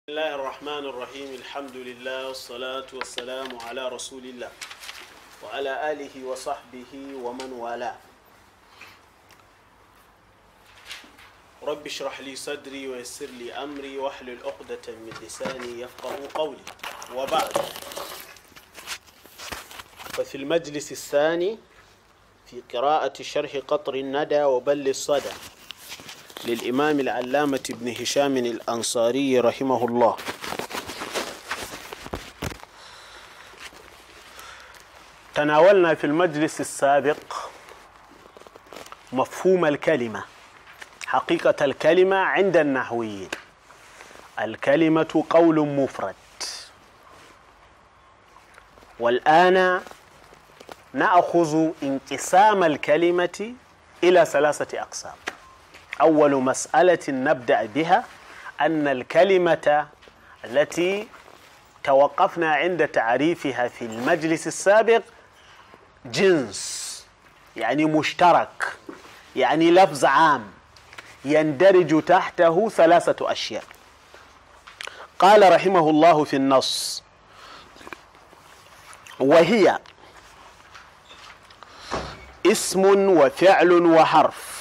بسم الله الرحمن الرحيم. الحمد لله والصلاة والسلام على رسول الله وعلى آله وصحبه ومن والاه. رب اشرح لي صدري ويسر لي أمري واحلل عقدة من لساني يفقهوا قولي، وبعد. ففي المجلس الثاني في قراءة شرح قطر الندى وبل الصدى للإمام العلامة ابن هشام الأنصاري رحمه الله. تناولنا في المجلس السابق مفهوم الكلمة، حقيقة الكلمة عند النحويين. الكلمة قول مفرد، والآن نأخذ انقسام الكلمة إلى ثلاثة أقسام. أول مسألة نبدأ بها أن الكلمة التي توقفنا عند تعريفها في المجلس السابق جنس، يعني مشترك، يعني لفظ عام يندرج تحته ثلاثة أشياء. قال رحمه الله في النص: وهي اسم وفعل وحرف.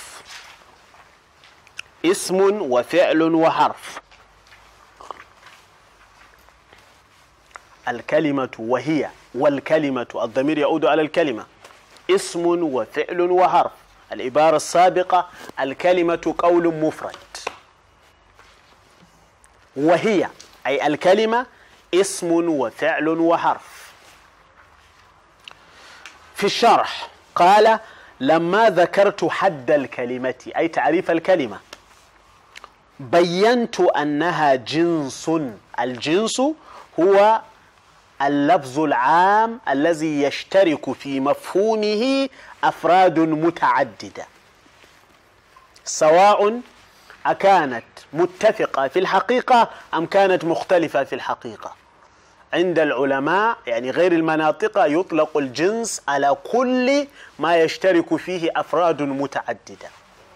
اسم وفعل وحرف. الكلمة وهي، والكلمة الضمير يعود على الكلمة. اسم وفعل وحرف. العبارة السابقة الكلمة قول مفرد، وهي أي الكلمة اسم وفعل وحرف. في الشرح قال: لما ذكرت حد الكلمة أي تعريف الكلمة بينت أنها جنس. الجنس هو اللفظ العام الذي يشترك في مفهومه أفراد متعددة، سواء أكانت متفقة في الحقيقة أم كانت مختلفة في الحقيقة. عند العلماء يعني غير المناطق يطلق الجنس على كل ما يشترك فيه أفراد متعددة.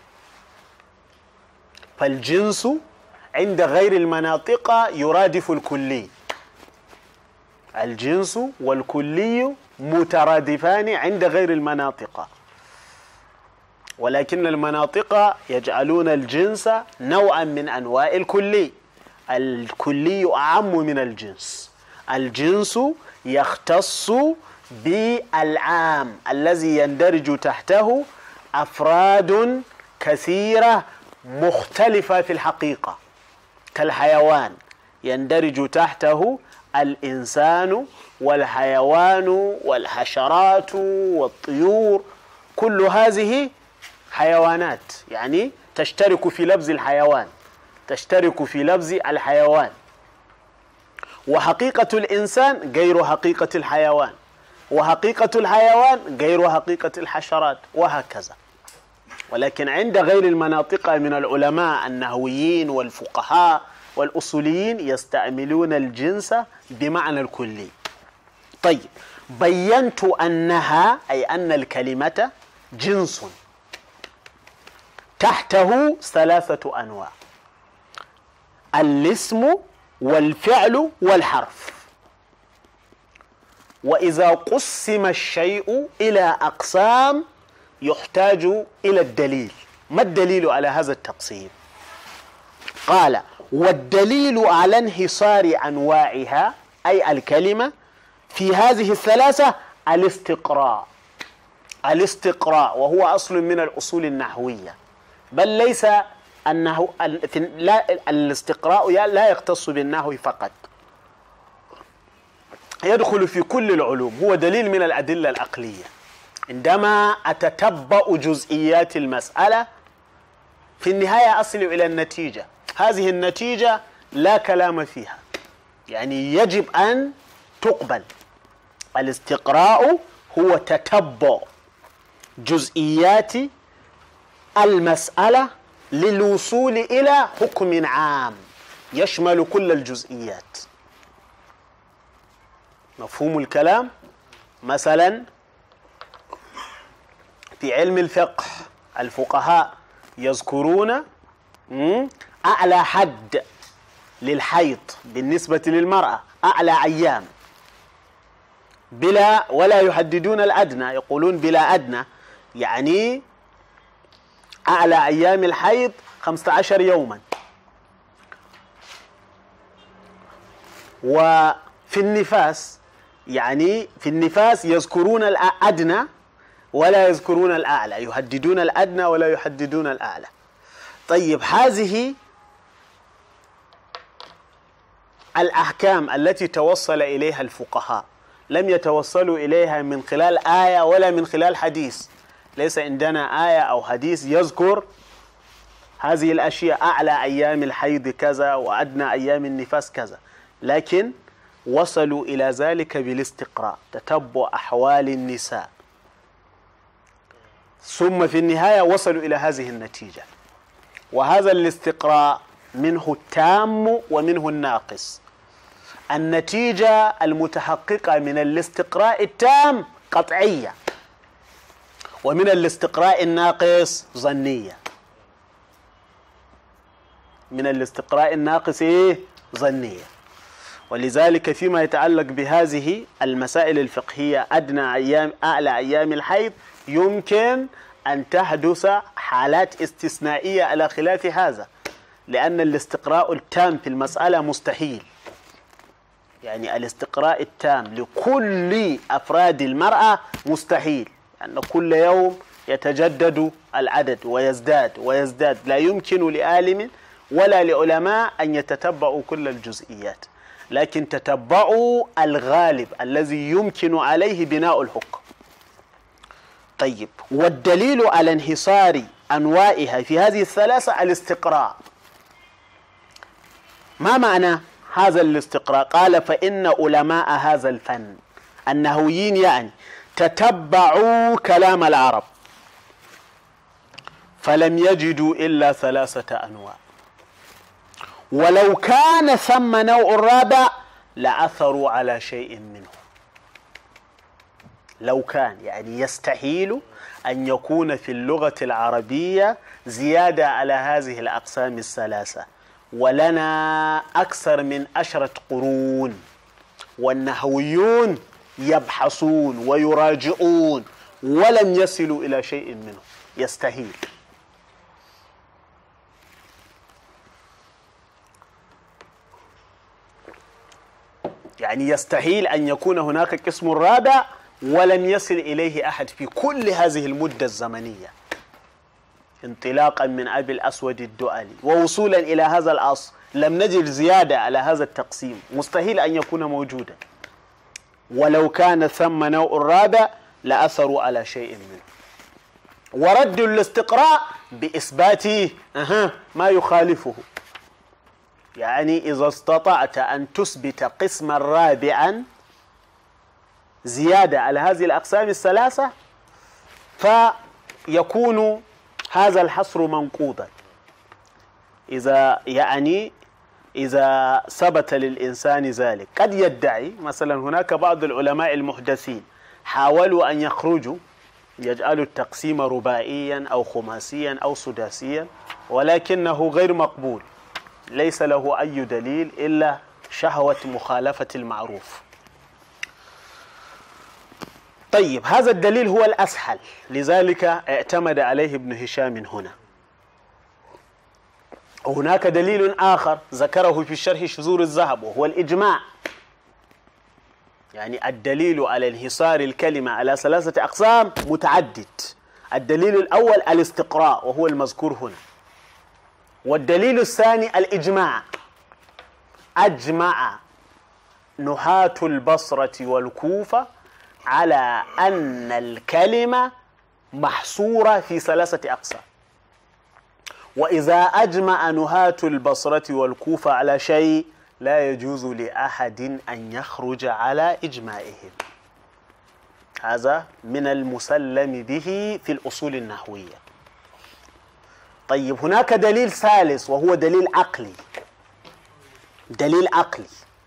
فالجنس عند غير المناطق يرادف الكلي. الجنس والكلي مترادفان عند غير المناطق، ولكن المناطق يجعلون الجنس نوعا من أنواع الكلي. الكلي أعم من الجنس. الجنس يختص بالعام الذي يندرج تحته أفراد كثيرة مختلفة في الحقيقة، كالحيوان يندرج تحته الإنسان والحيوان والحشرات والطيور، كل هذه حيوانات، يعني تشترك في لفظ الحيوان، تشترك في لفظ الحيوان. وحقيقة الإنسان غير حقيقة الحيوان، وحقيقة الحيوان غير حقيقة الحشرات، وهكذا. ولكن عند غير المناطق من العلماء النحويين والفقهاء والأصوليين يستعملون الجنس بمعنى الكلي. طيب، بينت أنها أي أن الكلمة جنس تحته ثلاثة أنواع: الاسم والفعل والحرف. وإذا قسم الشيء إلى أقسام يحتاج إلى الدليل. ما الدليل على هذا التقسيم؟ قال: والدليل على انحصار أنواعها أي الكلمة في هذه الثلاثة الاستقراء. الاستقراء وهو أصل من الأصول النحوية، بل ليس أنه الاستقراء لا يختص بالنحو فقط، يدخل في كل العلوم، هو دليل من الأدلة العقلية. عندما أتتبع جزئيات المسألة في النهاية أصل إلى النتيجة، هذه النتيجة لا كلام فيها، يعني يجب أن تقبل. الاستقراء هو تتبع جزئيات المسألة للوصول إلى حكم عام يشمل كل الجزئيات. مفهوم الكلام؟ مثلا في علم الفقه الفقهاء يذكرون أعلى حد للحيض بالنسبة للمرأة أعلى أيام بلا، ولا يحددون الأدنى، يقولون بلا أدنى، يعني أعلى أيام الحيض 15 يوما. وفي النفاس، يعني في النفاس يذكرون الأدنى ولا يذكرون الأعلى، يحددون الأدنى ولا يحددون الأعلى. طيب، هذه الأحكام التي توصل إليها الفقهاء لم يتوصلوا إليها من خلال آية ولا من خلال حديث. ليس عندنا آية أو حديث يذكر هذه الأشياء، أعلى أيام الحيض كذا وأدنى أيام النفاس كذا، لكن وصلوا إلى ذلك بالاستقراء، تتبع أحوال النساء، ثم في النهاية وصلوا إلى هذه النتيجة. وهذا الاستقراء منه التام ومنه الناقص. النتيجة المتحققة من الاستقراء التام قطعية، ومن الاستقراء الناقص ظنية. من الاستقراء الناقص ظنية. ولذلك فيما يتعلق بهذه المسائل الفقهية، أدنى أيام أعلى أيام الحيض، يمكن أن تحدث حالات استثنائية على خلاف هذا، لأن الاستقراء التام في المسألة مستحيل. يعني الاستقراء التام لكل أفراد المرأة مستحيل، لأن يعني كل يوم يتجدد العدد ويزداد ويزداد، لا يمكن لعالم ولا لعلماء أن يتتبعوا كل الجزئيات، لكن تتبعوا الغالب الذي يمكن عليه بناء الحكم. طيب، والدليل على انحصار أنواعها في هذه الثلاثة الاستقراء. ما معنى هذا الاستقراء؟ قال: فإن علماء هذا الفن النحويين يعني تتبعوا كلام العرب فلم يجدوا إلا 3 أنواع، ولو كان ثم نوع رابع لعثروا على شيء منه. لو كان، يعني يستحيل أن يكون في اللغة العربية زيادة على هذه الأقسام الثلاثة، ولنا أكثر من 10 قرون، والنحويون يبحثون ويراجعون ولم يصلوا إلى شيء منه. يستحيل. يعني يستحيل أن يكون هناك قسم رابع ولم يصل إليه أحد في كل هذه المدة الزمنية، انطلاقا من أبي الأسود الدؤلي ووصولا إلى هذا العصر، لم نجد زيادة على هذا التقسيم، مستحيل أن يكون موجودا. ولو كان ثم نوع رابع لأثروا على شيء منه. وردوا الاستقراء بإثبات ما يخالفه. يعني إذا استطعت أن تثبت قسما رابعا زيادة على هذه الأقسام الثلاثة فيكون هذا الحصر منقوضا. إذا ثبت للإنسان ذلك، قد يدعي مثلا هناك بعض العلماء المحدثين حاولوا أن يخرجوا يجعلوا التقسيم رباعيا أو خماسيا أو سداسيا، ولكنه غير مقبول، ليس له أي دليل إلا شهوة مخالفة المعروف. طيب، هذا الدليل هو الأسهل، لذلك اعتمد عليه ابن هشام هنا. هناك دليل آخر ذكره في شرح شذور الذهب، وهو الإجماع. يعني الدليل على انحصار الكلمة على 3 أقسام متعدد. الدليل الأول الاستقراء وهو المذكور هنا، والدليل الثاني الإجماع. أجمع نحاة البصرة والكوفة على أن الكلمة محصورة في 3 أقسام، وإذا أجمع نحاة البصرة والكوفة على شيء لا يجوز لأحد أن يخرج على إجماعهم. هذا من المسلم به في الأصول النحوية. طيب، هناك دليل ثالث وهو دليل عقلي. دليل عقلي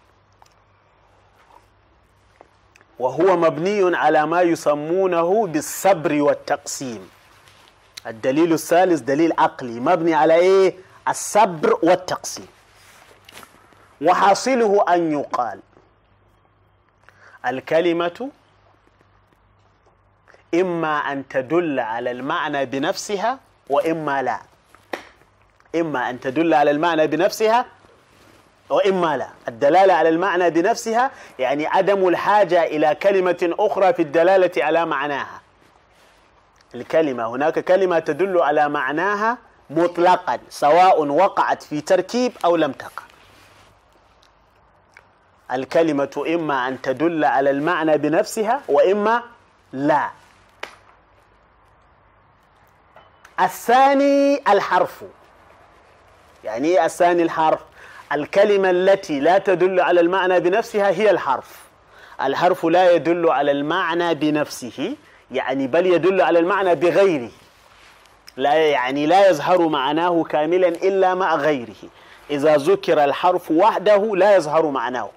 وهو مبني على ما يسمونه بالصبر والتقسيم. الدليل الثالث دليل عقلي مبني على الصبر والتقسيم. وحاصله أن يقال الكلمة إما أن تدل على المعنى بنفسها وإما لا. إما أن تدل على المعنى بنفسها وإما لا. الدلالة على المعنى بنفسها يعني عدم الحاجة إلى كلمة أخرى في الدلالة على معناها. الكلمة هناك كلمة تدل على معناها مطلقا سواء وقعت في تركيب أو لم تقع. الكلمة إما أن تدل على المعنى بنفسها وإما لا. الثاني الحرف. يعني إيه الثاني الحرف؟ الكلمة التي لا تدل على المعنى بنفسها هي الحرف. الحرف لا يدل على المعنى بنفسه يعني بل يدل على المعنى بغيره. لا يظهر معناه كاملا إلا مع غيره. إذا ذكر الحرف وحده لا يظهر معناه.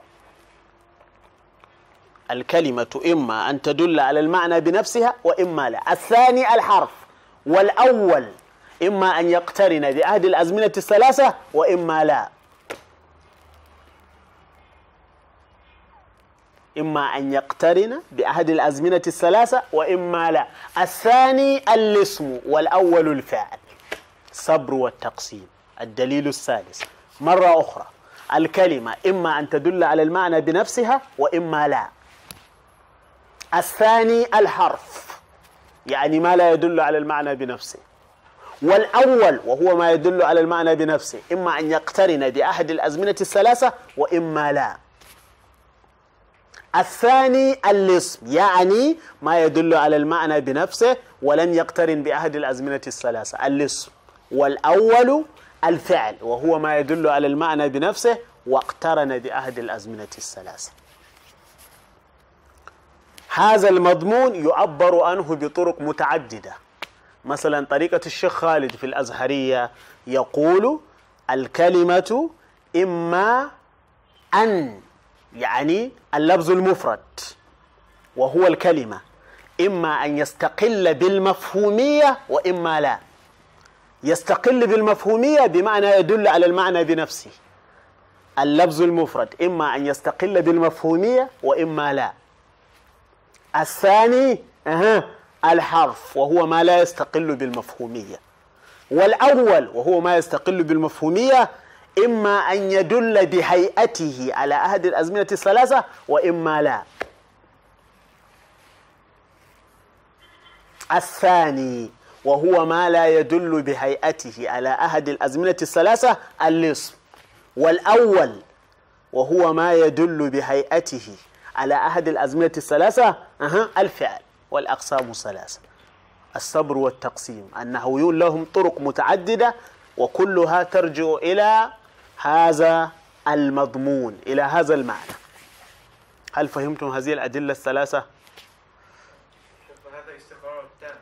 الكلمة إما أن تدل على المعنى بنفسها وإما لا. الثاني الحرف. والأول إما أن يقترن بأحد الأزمنة الثلاثة وإما لا. إما أن يقترن بأحد الأزمنة الثلاثة وإما لا. الثاني الاسم والأول الفعل. الصبر والتقسيم. الدليل الثالث مرة أخرى الكلمة إما أن تدل على المعنى بنفسها وإما لا. الثاني الحرف يعني ما لا يدل على المعنى بنفسه. والأول وهو ما يدل على المعنى بنفسه إما أن يقترن بأحد الأزمنة الثلاثة وإما لا. الثاني الاسم يعني ما يدل على المعنى بنفسه ولم يقترن بأحد الأزمنة الثلاثة الاسم. والأول الفعل وهو ما يدل على المعنى بنفسه واقترن بأحد الأزمنة الثلاثة. هذا المضمون يعبر عنه بطرق متعددة. مثلا طريقة الشيخ خالد في الأزهرية يقول الكلمة إما أن يعني اللفظ المفرد وهو الكلمة إما أن يستقل بالمفهومية وإما لا. يستقل بالمفهومية بمعنى يدل على المعنى بنفسه. اللفظ المفرد إما أن يستقل بالمفهومية وإما لا. الثاني الحرف وهو ما لا يستقل بالمفهومية. والأول وهو ما يستقل بالمفهومية إما أن يدل بهيئته على أحد الأزمنة الثلاثة وإما لا. الثاني وهو ما لا يدل بهيئته على أحد الأزمنة الثلاثة الاسم. والأول وهو ما يدل بهيئته على أحد الأزمنة الثلاثة الفعل. والأقسام ثلاثة. الصبر والتقسيم. النحويون لهم طرق متعددة وكلها ترجع إلى هذا المضمون إلى هذا المعنى. هل فهمتم هذه الأدلة الثلاثة؟ هذا استقراء تام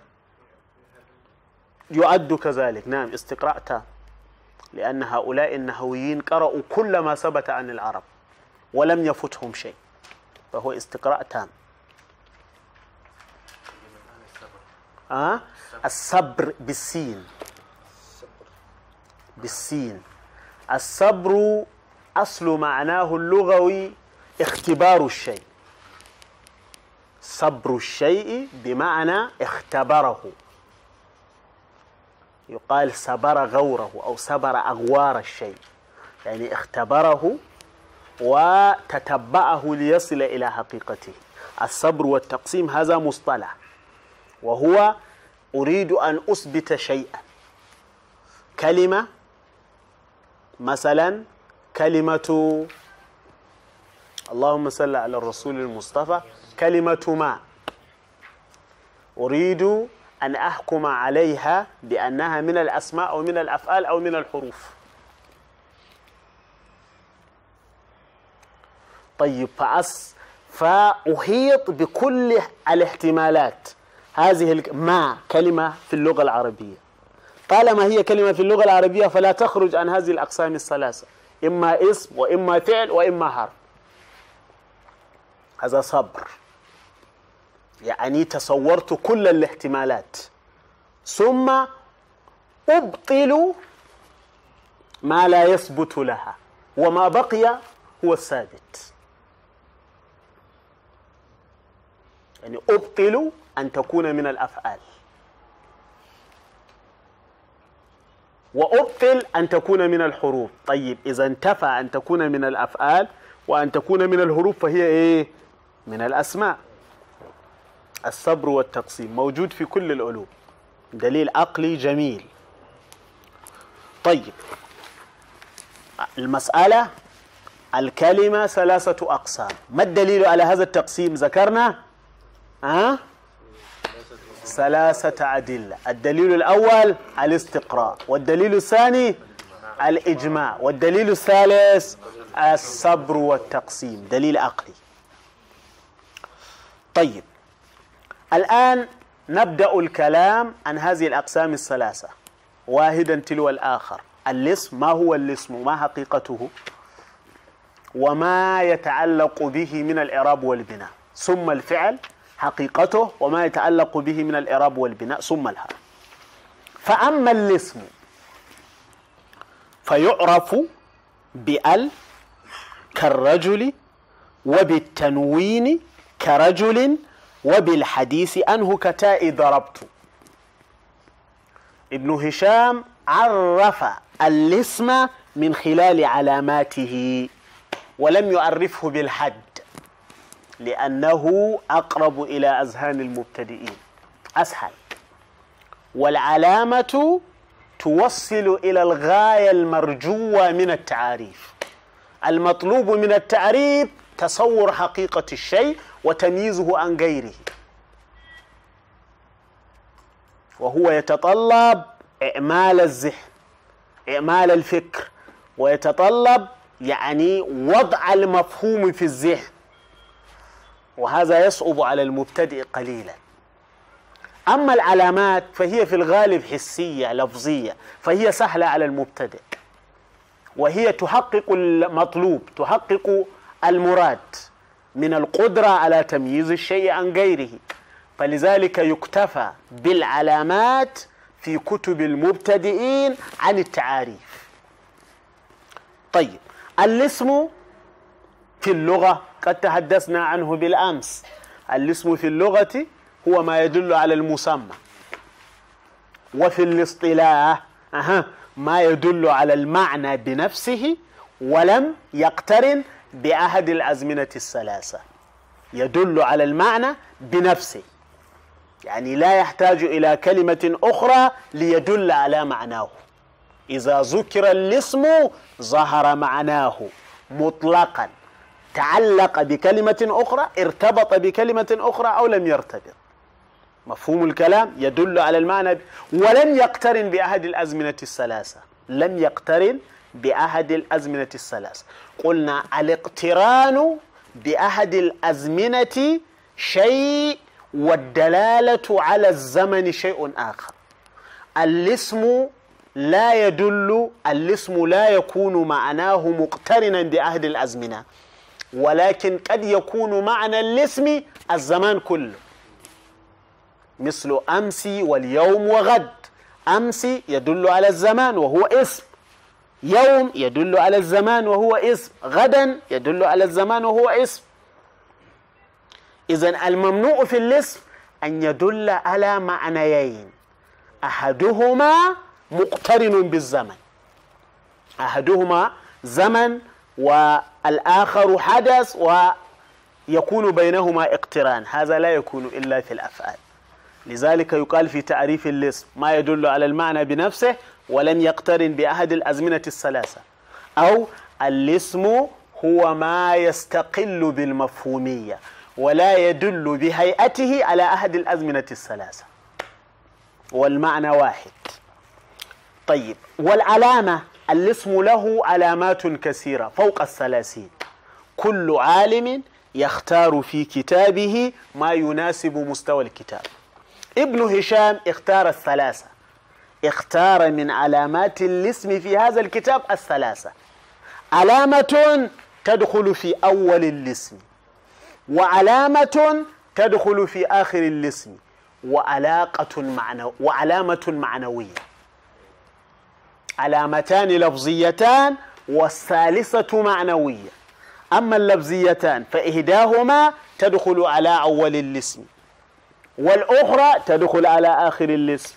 يعد كذلك. نعم استقراء تام لأن هؤلاء النحويين قرأوا كل ما ثبت عن العرب ولم يفتهم شيء فهو استقراء تام. الصبر بالسين. بالسين. الصبر أصل معناه اللغوي اختبار الشيء. صبر الشيء بمعنى اختبره. يقال صبر غوره أو صبر أغوار الشيء يعني اختبره وتتبعه ليصل إلى حقيقته. الصبر والتقسيم هذا مصطلح وهو أريد أن أثبت شيئا. كلمة مثلا كلمة اللهم صل على الرسول المصطفى كلمة ما أريد أن أحكم عليها بأنها من الأسماء أو من الأفعال أو من الحروف. طيب فأحيط بكل الاحتمالات. هذه ما كلمة في اللغة العربية طالما هي كلمة في اللغة العربية فلا تخرج عن هذه الأقسام الثلاثة إما اسم وإما فعل وإما حرف. هذا صبر يعني تصورت كل الاحتمالات ثم أبطل ما لا يثبت لها وما بقي هو الثابت. يعني أبطل أن تكون من الأفعال، وأبطل أن تكون من الحروف. طيب إذا انتفى أن تكون من الأفعال وأن تكون من الحروف فهي إيه؟ من الأسماء. الصبر والتقسيم موجود في كل العلوم، دليل عقلي جميل. طيب المسألة الكلمة 3 أقسام. ما الدليل على هذا التقسيم؟ ذكرنا 3 أدلة. الدليل الأول الاستقراء، والدليل الثاني الإجماع، والدليل الثالث الصبر والتقسيم، دليل عقلي. طيب الآن نبدأ الكلام عن هذه الأقسام ال3 واحدا تلو الآخر. الاسم، ما هو الاسم وما حقيقته وما يتعلق به من الإعراب والبناء، ثم الفعل حقيقته وما يتعلق به من الإعراب والبناء، ثم الحال. فأما الاسم فيعرف بأل كالرجل، وبالتنوين كرجل، وبالحديث عنه كتاء ضربت. ابن هشام عرف الاسم من خلال علاماته ولم يعرفه بالحد لأنه أقرب إلى أذهان المبتدئين، أسهل. والعلامة توصل إلى الغاية المرجوة من التعاريف. المطلوب من التعريف تصور حقيقة الشيء وتمييزه عن غيره، وهو يتطلب إعمال الذهن، إعمال الفكر، ويتطلب يعني وضع المفهوم في الذهن، وهذا يصعب على المبتدئ قليلا. أما العلامات فهي في الغالب حسية لفظية، فهي سهلة على المبتدئ، وهي تحقق المطلوب، تحقق المراد من القدرة على تمييز الشيء عن غيره، فلذلك يكتفى بالعلامات في كتب المبتدئين عن التعاريف. طيب الاسم في اللغة قد تحدثنا عنه بالأمس. الاسم في اللغة هو ما يدل على المسمى، وفي الاصطلاح ما يدل على المعنى بنفسه ولم يقترن بأحد الأزمنة ال3. يدل على المعنى بنفسه، يعني لا يحتاج إلى كلمة أخرى ليدل على معناه. إذا ذكر الاسم ظهر معناه مطلقا، تعلق بكلمة أخرى، ارتبط بكلمة أخرى أو لم يرتبط. مفهوم الكلام؟ يدل على المعنى ولم يقترن بأحد الأزمنة ال3. لم يقترن بأحد الأزمنة ال3. قلنا الاقتران بأحد الأزمنة شيء والدلالة على الزمن شيء آخر. الاسم لا يكون معناه مقترنا بأحد الأزمنة، ولكن قد يكون معنى الاسم الزمان كله، مثل أمس واليوم وغد. أمس يدل على الزمان وهو اسم، يوم يدل على الزمان وهو اسم، غدا يدل على الزمان وهو اسم. إذن الممنوع في الاسم أن يدل على معنيين، أحدهما مقترن بالزمن، أحدهما زمن والآخر حدث ويكون بينهما اقتران. هذا لا يكون إلا في الأفعال. لذلك يقال في تعريف الاسم ما يدل على المعنى بنفسه ولم يقترن بأحد الأزمنة ال3، أو الاسم هو ما يستقل بالمفهومية ولا يدل بهيئته على أحد الأزمنة ال3 والمعنى واحد. طيب والعلامة، الاسم له علامات كثيرة فوق 30. كل عالم يختار في كتابه ما يناسب مستوى الكتاب. ابن هشام اختار ال3، اختار من علامات الاسم في هذا الكتاب ال3. علامة تدخل في أول الاسم، وعلامة تدخل في آخر الاسم، وعلامة معنوية. علامتان لفظيتان والثالثة معنوية. أما اللفظيتان فإحداهما تدخل على أول الاسم والأخرى تدخل على آخر الاسم.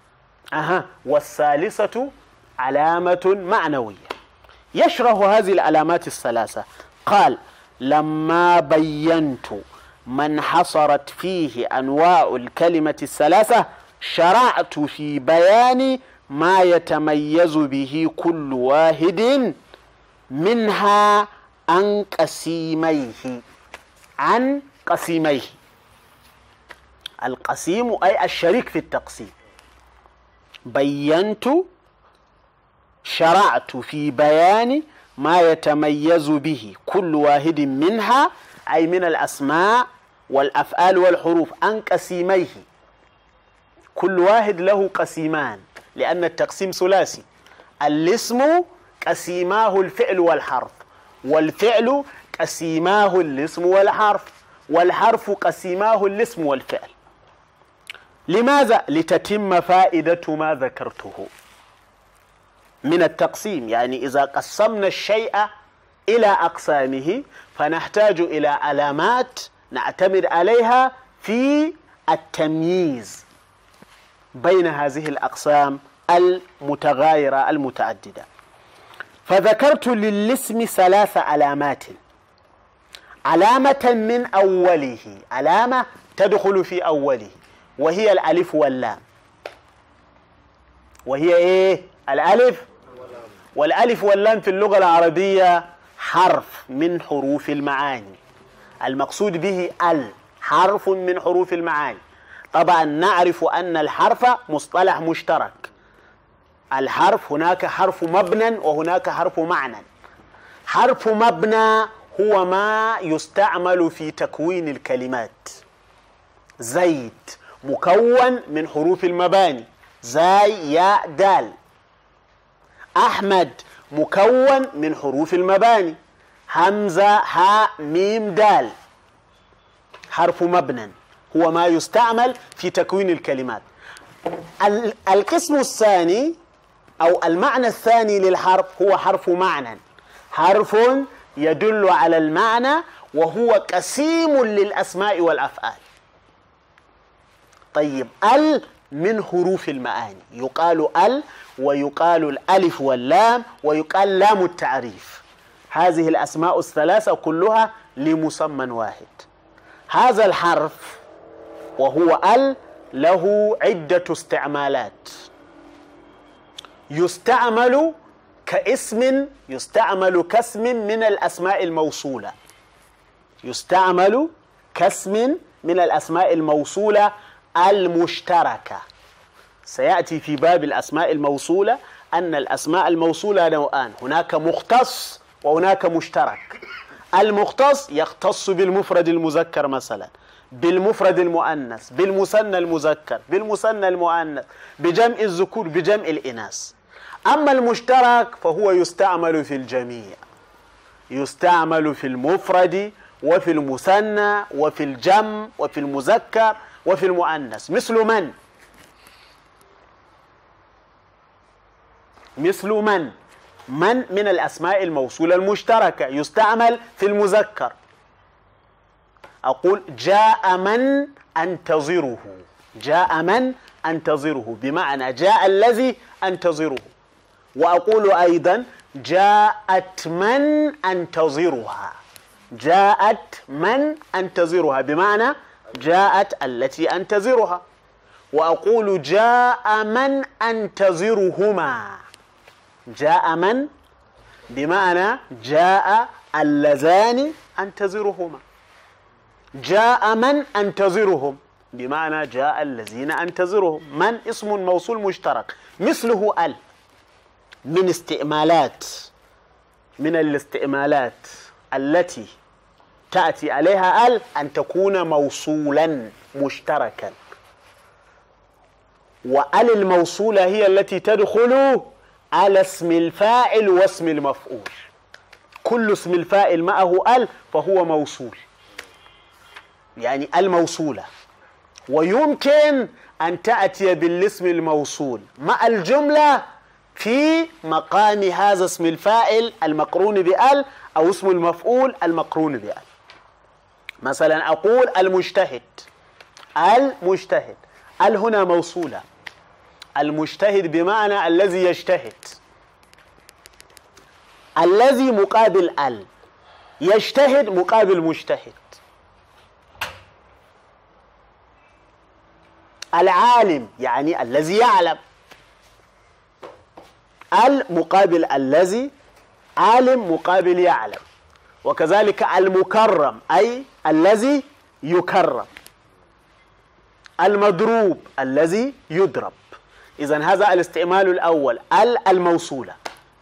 والثالثة علامة معنوية. يشرح هذه العلامات الثلاثة. قال: لما بينت ما انحصرت فيه أنواع الكلمة الثلاثة شرعت في بيان ما يتميز به كل واحد منها عن قسيميه. عن قسيميه، القسيم أي الشريك في التقسيم. بينت، شرعت في بيان ما يتميز به كل واحد منها، أي من الأسماء والأفعال والحروف، عن قسيميه. كل واحد له قسيمان، لأن التقسيم ثلاثي. الاسم قسيماه الفعل والحرف، والفعل قسيماه الاسم والحرف، والحرف قسيماه الاسم والفعل. لماذا؟ لتتم فائدة ما ذكرته من التقسيم. يعني إذا قسمنا الشيء إلى أقسامه فنحتاج إلى علامات نعتمد عليها في التمييز بين هذه الأقسام المتغايرة المتعددة. فذكرت للاسم 3 علامات. علامة من أوله، علامة تدخل في أوله، وهي الألف واللام. وهي إيه؟ الألف والألف واللام في اللغة العربية حرف من حروف المعاني. المقصود به حرف من حروف المعاني. طبعا نعرف أن الحرف مصطلح مشترك. الحرف هناك حرف مبنى وهناك حرف معنى. حرف مبنى هو ما يستعمل في تكوين الكلمات. زيد مكون من حروف المباني، زاي ياء دال. أحمد مكون من حروف المباني، همزة هاء ميم دال. حرف مبنى هو ما يستعمل في تكوين الكلمات. القسم الثاني أو المعنى الثاني للحرف هو حرف معنى، حرف يدل على المعنى وهو قسيم للأسماء والأفعال. طيب، من حروف المعاني، يقال ويقال الألف واللام ويقال لام التعريف. هذه الأسماء الثلاثة كلها لمسمى واحد. هذا الحرف وهو له عدة استعمالات. يستعمل كاسم من الأسماء الموصولة. يستعمل كاسم من الأسماء الموصولة المشتركة. سيأتي في باب الأسماء الموصولة أن الأسماء الموصولة نوعان، هناك مختص وهناك مشترك. المختص يختص بالمفرد المذكر مثلا، بالمفرد المؤنث، بالمثنى المذكر، بالمثنى المؤنث، بجمع الذكور، بجمع الإناث. أما المشترك فهو يستعمل في الجميع، يستعمل في المفرد وفي المثنى وفي الجمع وفي المذكر وفي المؤنث. مثل من الأسماء الموصولة المشتركة، يستعمل في المذكر. أقول جاء من أنتظره، جاء من أنتظره بمعنى جاء الذي أنتظره. وأقول أيضا جاءت من أنتظرها، جاءت من أنتظرها بمعنى جاءت التي أنتظرها. وأقول جاء من أنتظرهما، جاء من بمعنى جاء اللذان أنتظرهما، جاء من أنتظرهم بمعنى جاء الذين أنتظرهم. من اسم موصول مشترك. مثله من الاستعمالات التي تأتي عليها أن تكون موصولا مشتركا. الموصولة هي التي تدخل على اسم الفاعل واسم المفعول. كل اسم الفاعل معه فهو موصول، يعني الموصولة. ويمكن أن تأتي بالاسم الموصول مع الجملة في مقام هذا اسم الفاعل المقرون بأل أو اسم المفعول المقرون بأل. مثلا أقول المجتهد، المجتهد، ال هنا موصولة، المجتهد بمعنى الذي يجتهد، الذي مقابل ال، يجتهد مقابل مجتهد. العالم يعني الذي يعلم، المقابل الذي، عالم مقابل يعلم. وكذلك المكرم أي الذي يكرم، المضروب الذي يضرب. إذن هذا الاستعمال الأول، الموصولة.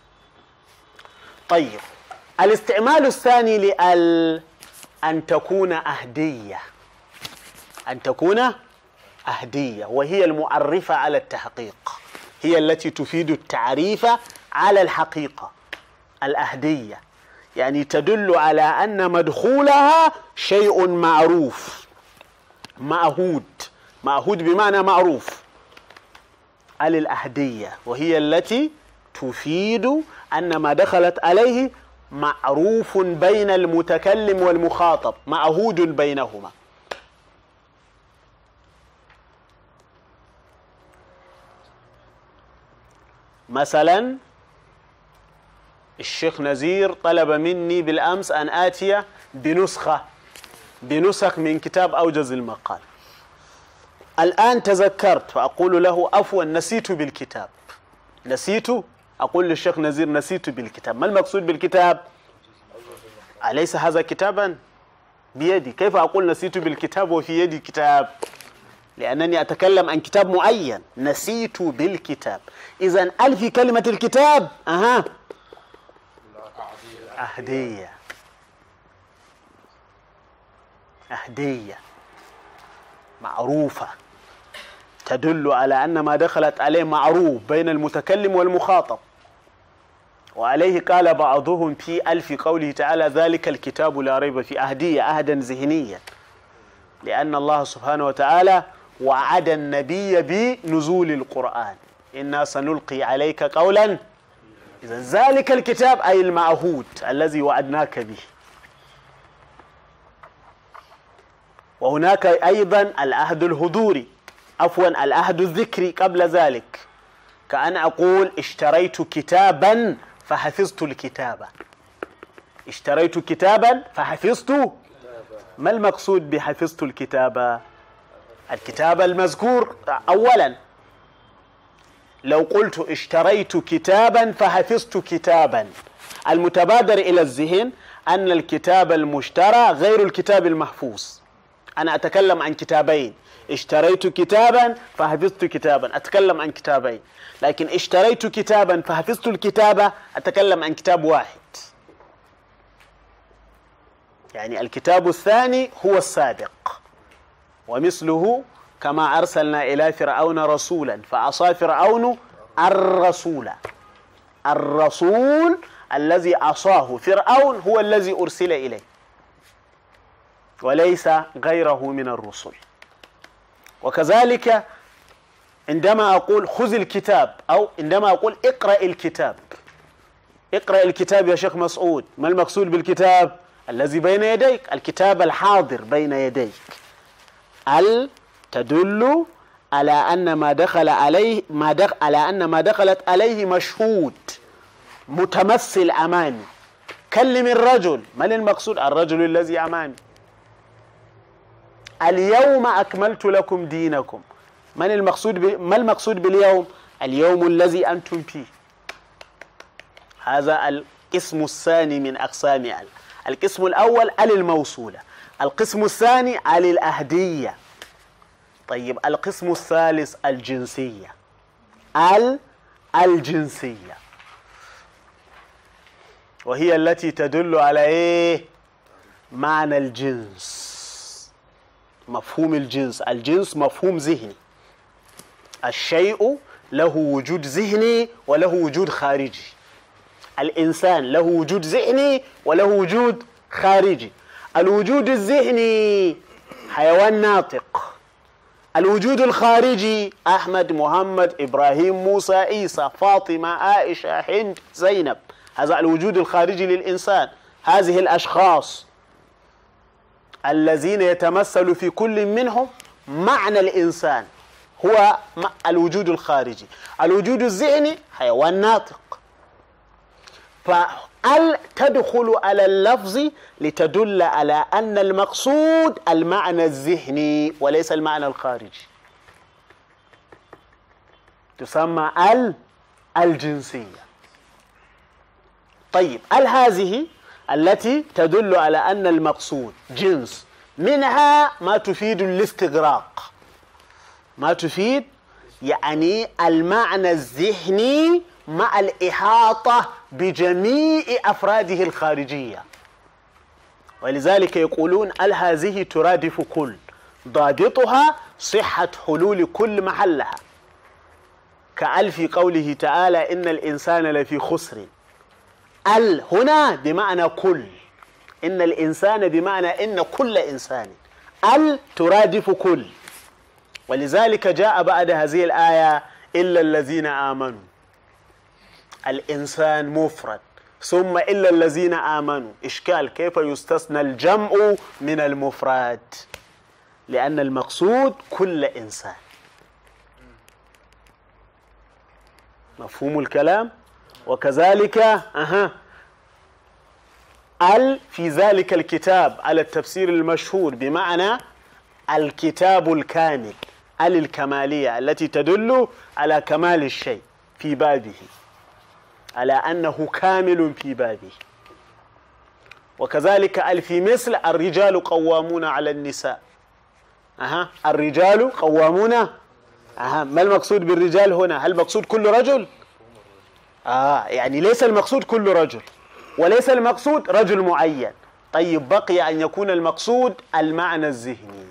طيب الاستعمال الثاني لأل أن تكون أهدية، أن تكون أهدية، وهي المعرفة على التحقيق، هي التي تفيد التعريف على الحقيقة. الأهدية يعني تدل على أن مدخولها شيء معروف، معهود، معهود بمعنى معروف. الأهدية وهي التي تفيد أن ما دخلت عليه معروف بين المتكلم والمخاطب، معهود بينهما. مثلا الشيخ نزير طلب مني بالأمس أن آتي بنسخ من كتاب أوجز المقال. الآن تذكرت فأقول له عفوا نسيت بالكتاب، نسيت، أقول للشيخ نزير نسيت بالكتاب. ما المقصود بالكتاب؟ أليس هذا كتابا بيدي؟ كيف أقول نسيت بالكتاب وفي يدي كتاب؟ لأنني أتكلم عن كتاب معين. نسيت بالكتاب، إذن ال في كلمة الكتاب أهدية، أهدية معروفة تدل على أن ما دخلت عليه معروف بين المتكلم والمخاطب. وعليه قال بعضهم في ألف قوله تعالى ذلك الكتاب لا ريب فيه، أهدية، عهدا ذهنيا، لأن الله سبحانه وتعالى وعد النبي بنزول القرآن، إنا سنلقي عليك قولا، إذا ذلك الكتاب أي المعهود الذي وعدناك به. وهناك أيضا العهد الحضوري، عفوا العهد الذكري قبل ذلك، كأن أقول اشتريت كتابا فحفظت الكتابة، اشتريت كتابا فحفظت. ما المقصود بحفظت الكتابة؟ الكتاب المذكور أولا. لو قلت اشتريت كتابا فحفظت كتابا، المتبادر إلى الذهن أن الكتاب المشترى غير الكتاب المحفوظ. أنا أتكلم عن كتابين، اشتريت كتابا فحفظت كتابا، أتكلم عن كتابين. لكن اشتريت كتابا فحفظت الكتابة، أتكلم عن كتاب واحد. يعني الكتاب الثاني هو السابق. ومثله كما أرسلنا إلى فرعون رسولا فعصى فرعون الرسول، الرسول الذي عصاه فرعون هو الذي أرسل إليه وليس غيره من الرسل. وكذلك عندما أقول خذ الكتاب أو عندما أقول اقرأ الكتاب، اقرأ الكتاب يا شيخ مسعود، ما المقصود بالكتاب؟ الذي بين يديك، الكتاب الحاضر بين يديك. تدل على أن ما دخل عليه على أن ما دخلت عليه مشهود متمثل أمامي. كلم الرجل، من المقصود؟ الرجل الذي أمامي. اليوم أكملت لكم دينكم، من المقصود ما المقصود باليوم؟ اليوم الذي أنتم فيه. هذا القسم الثاني من أقسام ال. القسم الأول الموصولة، القسم الثاني الأهدية. طيب القسم الثالث الجنسية، الجنسية، وهي التي تدل على إيه؟ معنى الجنس، مفهوم الجنس. الجنس مفهوم ذهني، الشيء له وجود ذهني وله وجود خارجي. الإنسان له وجود ذهني وله وجود خارجي. الوجود الذهني حيوان ناطق، الوجود الخارجي أحمد، محمد، إبراهيم، موسى، عيسى، فاطمة، عائشة، هند، زينب، هذا الوجود الخارجي للإنسان. هذه الأشخاص الذين يتمثل في كل منهم معنى الإنسان هو الوجود الخارجي. الوجود الذهني حيوان ناطق، فال تدخل على اللفظ لتدل على أن المقصود المعنى الذهني وليس المعنى الخارجي، تسمى الجنسية. طيب هذه التي تدل على أن المقصود جنس، منها ما تفيد الاستغراق، ما تفيد يعني المعنى الذهني مع الإحاطة بجميع أفراده الخارجية. ولذلك يقولون هذه ترادف كل، ضابطها صحة حلول كل محلها، في قوله تعالى إن الإنسان لفي خسر. هنا بمعنى كل، إن الإنسان بمعنى إن كل إنسان، ترادف كل. ولذلك جاء بعد هذه الآية إلا الذين آمنوا، الإنسان مفرد، ثم إلا الذين آمنوا. إشكال كيف يستثنى الجمع من المفرد؟ لأن المقصود كل إنسان. مفهوم الكلام؟ وكذلك في ذلك الكتاب على التفسير المشهور بمعنى الكتاب الكامل، الكمالية التي تدل على كمال الشيء في بابه، على أنه كامل في بابه. وكذلك في مثل الرجال قوامون على النساء. الرجال قوامون. ما المقصود بالرجال هنا؟ هل المقصود كل رجل؟ يعني ليس المقصود كل رجل، وليس المقصود رجل معين. طيب بقي أن يكون المقصود المعنى الذهني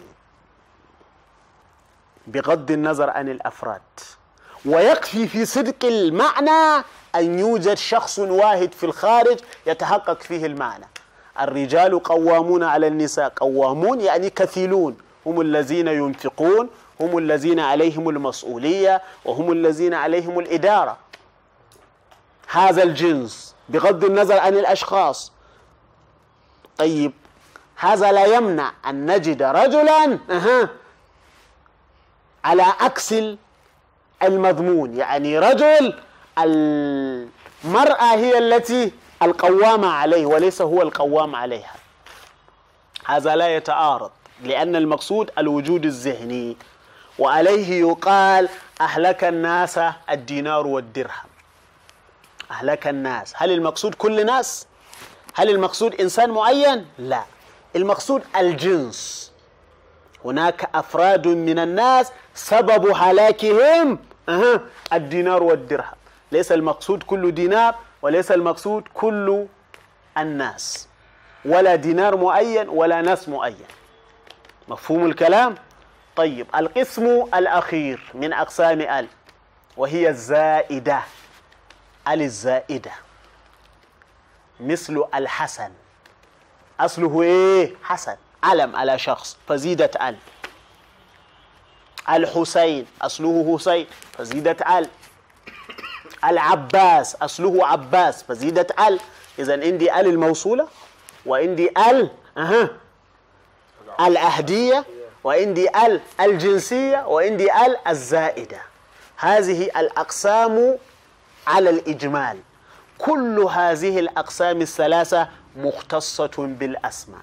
بغض النظر عن الأفراد. ويكفي في صدق المعنى أن يوجد شخص واحد في الخارج يتحقق فيه المعنى. الرجال قوامون على النساء، قوامون يعني كفيلون، هم الذين ينفقون، هم الذين عليهم المسؤولية، وهم الذين عليهم الإدارة. هذا الجنس بغض النظر عن الأشخاص. طيب هذا لا يمنع أن نجد رجلا على عكس المضمون، يعني رجل المرأة هي التي القوامة عليه وليس هو القوام عليها. هذا لا يتعارض، لأن المقصود الوجود الذهني. وعليه يقال أهلك الناس الدينار والدرهم. أهلك الناس، هل المقصود كل ناس؟ هل المقصود إنسان معين؟ لا، المقصود الجنس. هناك أفراد من الناس سبب هلاكهم الدينار والدرهم. ليس المقصود كل دينار، وليس المقصود كل الناس، ولا دينار معين ولا ناس معين. مفهوم الكلام؟ طيب القسم الأخير من أقسام وهي الزائدة. الزائدة مثل الحسن، أصله إيه؟ حسن، علم على شخص فزيدت الحسين أصله حسين فزيدت العباس أصله عباس فزيدت إذن عندي الموصولة، وعندي الأهدية، وعندي الجنسية، وعندي الزائدة. هذه الأقسام على الإجمال. كل هذه الأقسام الثلاثة مختصة بالأسماء،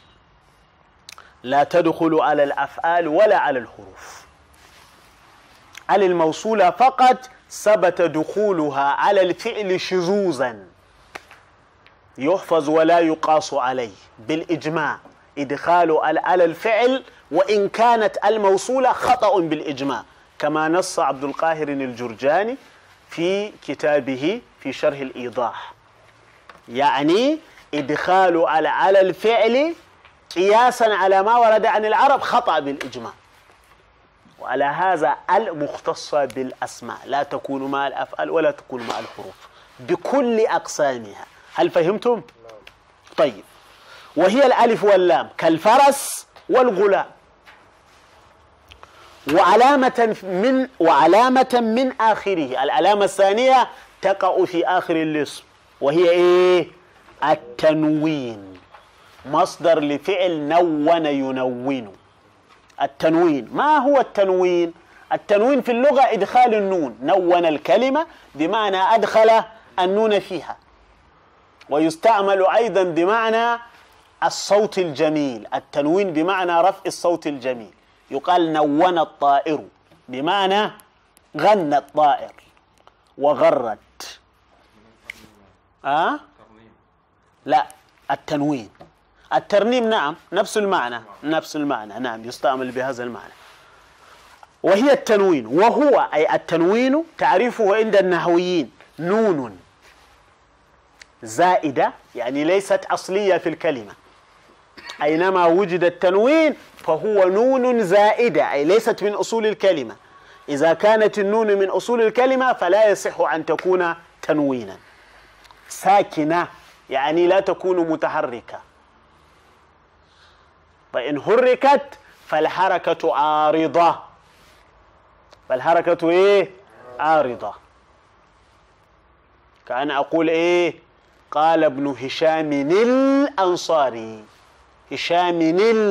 لا تدخل على الأفعال ولا على الحروف. على الموصولة فقط ثبت دخولها على الفعل شذوذا يحفظ ولا يقاس عليه بالإجماع، إدخال على الفعل وإن كانت الموصولة خطأ بالإجماع، كما نص عبد القاهر الجرجاني في كتابه في شرح الإيضاح. يعني إدخال على الفعل قياسا على ما ورد عن العرب خطأ بالإجماع. وعلى هذا المختصة بالأسماء، لا تكون مع الأفعال ولا تكون مع الحروف بكل أقسامها. هل فهمتم؟ طيب، وهي الألف واللام كالفرس والغلام. وعلامة من آخره. العلامة الثانية تقع في آخر الاسم، وهي إيه؟ التنوين، مصدر لفعل نون ينون. التنوين، ما هو التنوين؟ التنوين في اللغة إدخال النون، نون الكلمة بمعنى أدخل النون فيها، ويستعمل أيضا بمعنى الصوت الجميل. التنوين بمعنى رفع الصوت الجميل، يقال نون الطائر بمعنى غنى الطائر وغرت. لا، التنوين. الترنيم نعم نفس المعنى، نعم يستعمل بهذا المعنى. وهي التنوين، وهو أي التنوين تعريفه عند النحويين نون زائدة، يعني ليست أصلية في الكلمة. أينما وجد التنوين فهو نون زائدة، أي ليست من أصول الكلمة. إذا كانت النون من أصول الكلمة فلا يصح أن تكون تنوينا. ساكنة يعني لا تكون متحركة، فإن حركت فالحركة عارضة. فالحركة إيه؟ عارضة. كأن أقول إيه؟ قال ابن هشام الأنصاري. هشام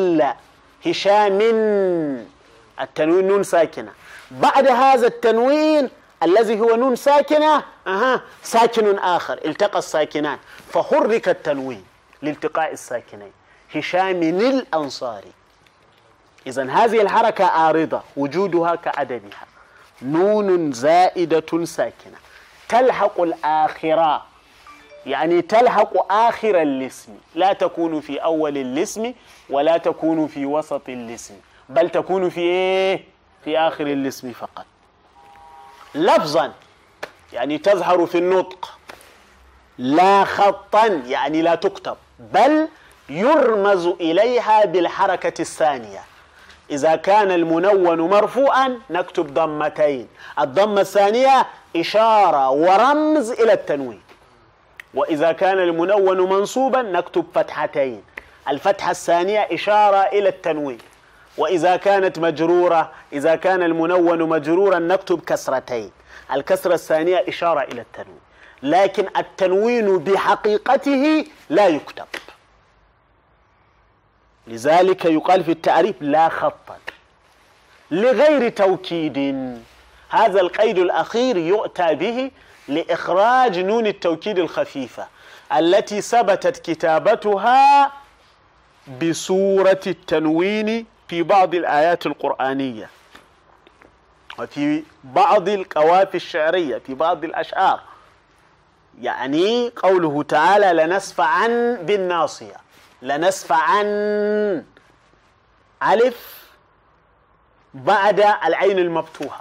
التنوين نون ساكنة. بعد هذا التنوين الذي هو نون ساكنة ساكن آخر، التقى الساكنان فحرك التنوين لالتقاء الساكنين. هشام الأنصاري. إذن هذه الحركة عارضة وجودها كعدمها. نون زائدة ساكنة تلحق الآخرة، يعني تلحق آخر الاسم، لا تكون في أول الاسم ولا تكون في وسط الاسم، بل تكون في إيه؟ في آخر الاسم فقط. لفظا يعني تظهر في النطق، لا خطا يعني لا تكتب، بل يرمز إليها بالحركة الثانية. إذا كان المنون مرفوعا نكتب ضمتين، الضمة الثانية إشارة ورمز إلى التنوين. وإذا كان المنون منصوبا نكتب فتحتين، الفتحة الثانية إشارة إلى التنوين. وإذا كانت مجرورة، إذا كان المنون مجرورا نكتب كسرتين، الكسرة الثانية إشارة إلى التنوين. لكن التنوين بحقيقته لا يكتب، لذلك يقال في التعريف لا خطا لغير توكيد. هذا القيد الأخير يؤتى به لإخراج نون التوكيد الخفيفة التي ثبتت كتابتها بصورة التنوين في بعض الآيات القرآنية وفي بعض القوافي الشعرية في بعض الأشعار. يعني قوله تعالى لنسفعا بالناصية، لنسفعا ألف بعد العين المفتوحة،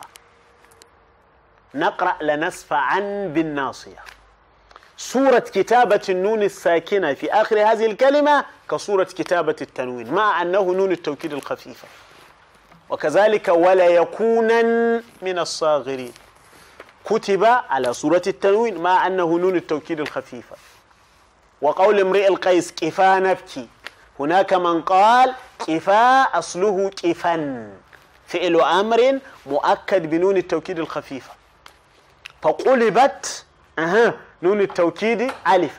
نقرأ لنسفعا بالناصية. صورة كتابة النون الساكنة في آخر هذه الكلمة كصورة كتابة التنوين، مع أنه نون التوكيد الخفيفة. وكذلك ولا يكونا من الصاغرين كتب على صورة التنوين مع أنه نون التوكيد الخفيفة. وقول امرئ القيس كفا نبكي، هناك من قال كفا أصله كفا، فعل أمر مؤكد بنون التوكيد الخفيفة، فقلبت نون التوكيد ألفا.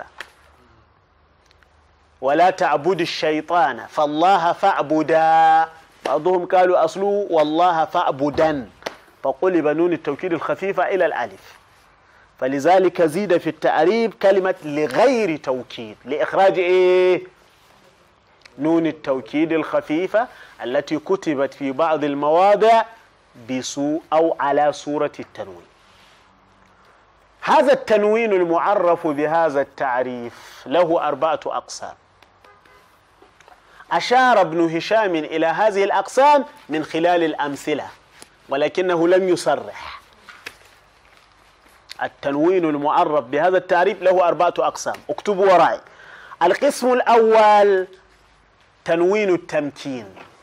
ولا تعبد الشيطان فالله فاعبدا، بعضهم قالوا أصله والله فاعبدا، فقلب نون التوكيد الخفيفة إلى الألف. فلذلك زيد في التعريب كلمة لغير توكيد لإخراج إيه؟ نون التوكيد الخفيفة التي كتبت في بعض المواضع بسوء أو على صورة التنوين. هذا التنوين المعرف بهذا التعريف له 4 أقسام. أشار ابن هشام إلى هذه الأقسام من خلال الأمثلة ولكنه لم يصرح. التنوين المعرف بهذا التعريف له 4 أقسام، اكتبوا وراي. القسم الأول تنوين التمكين،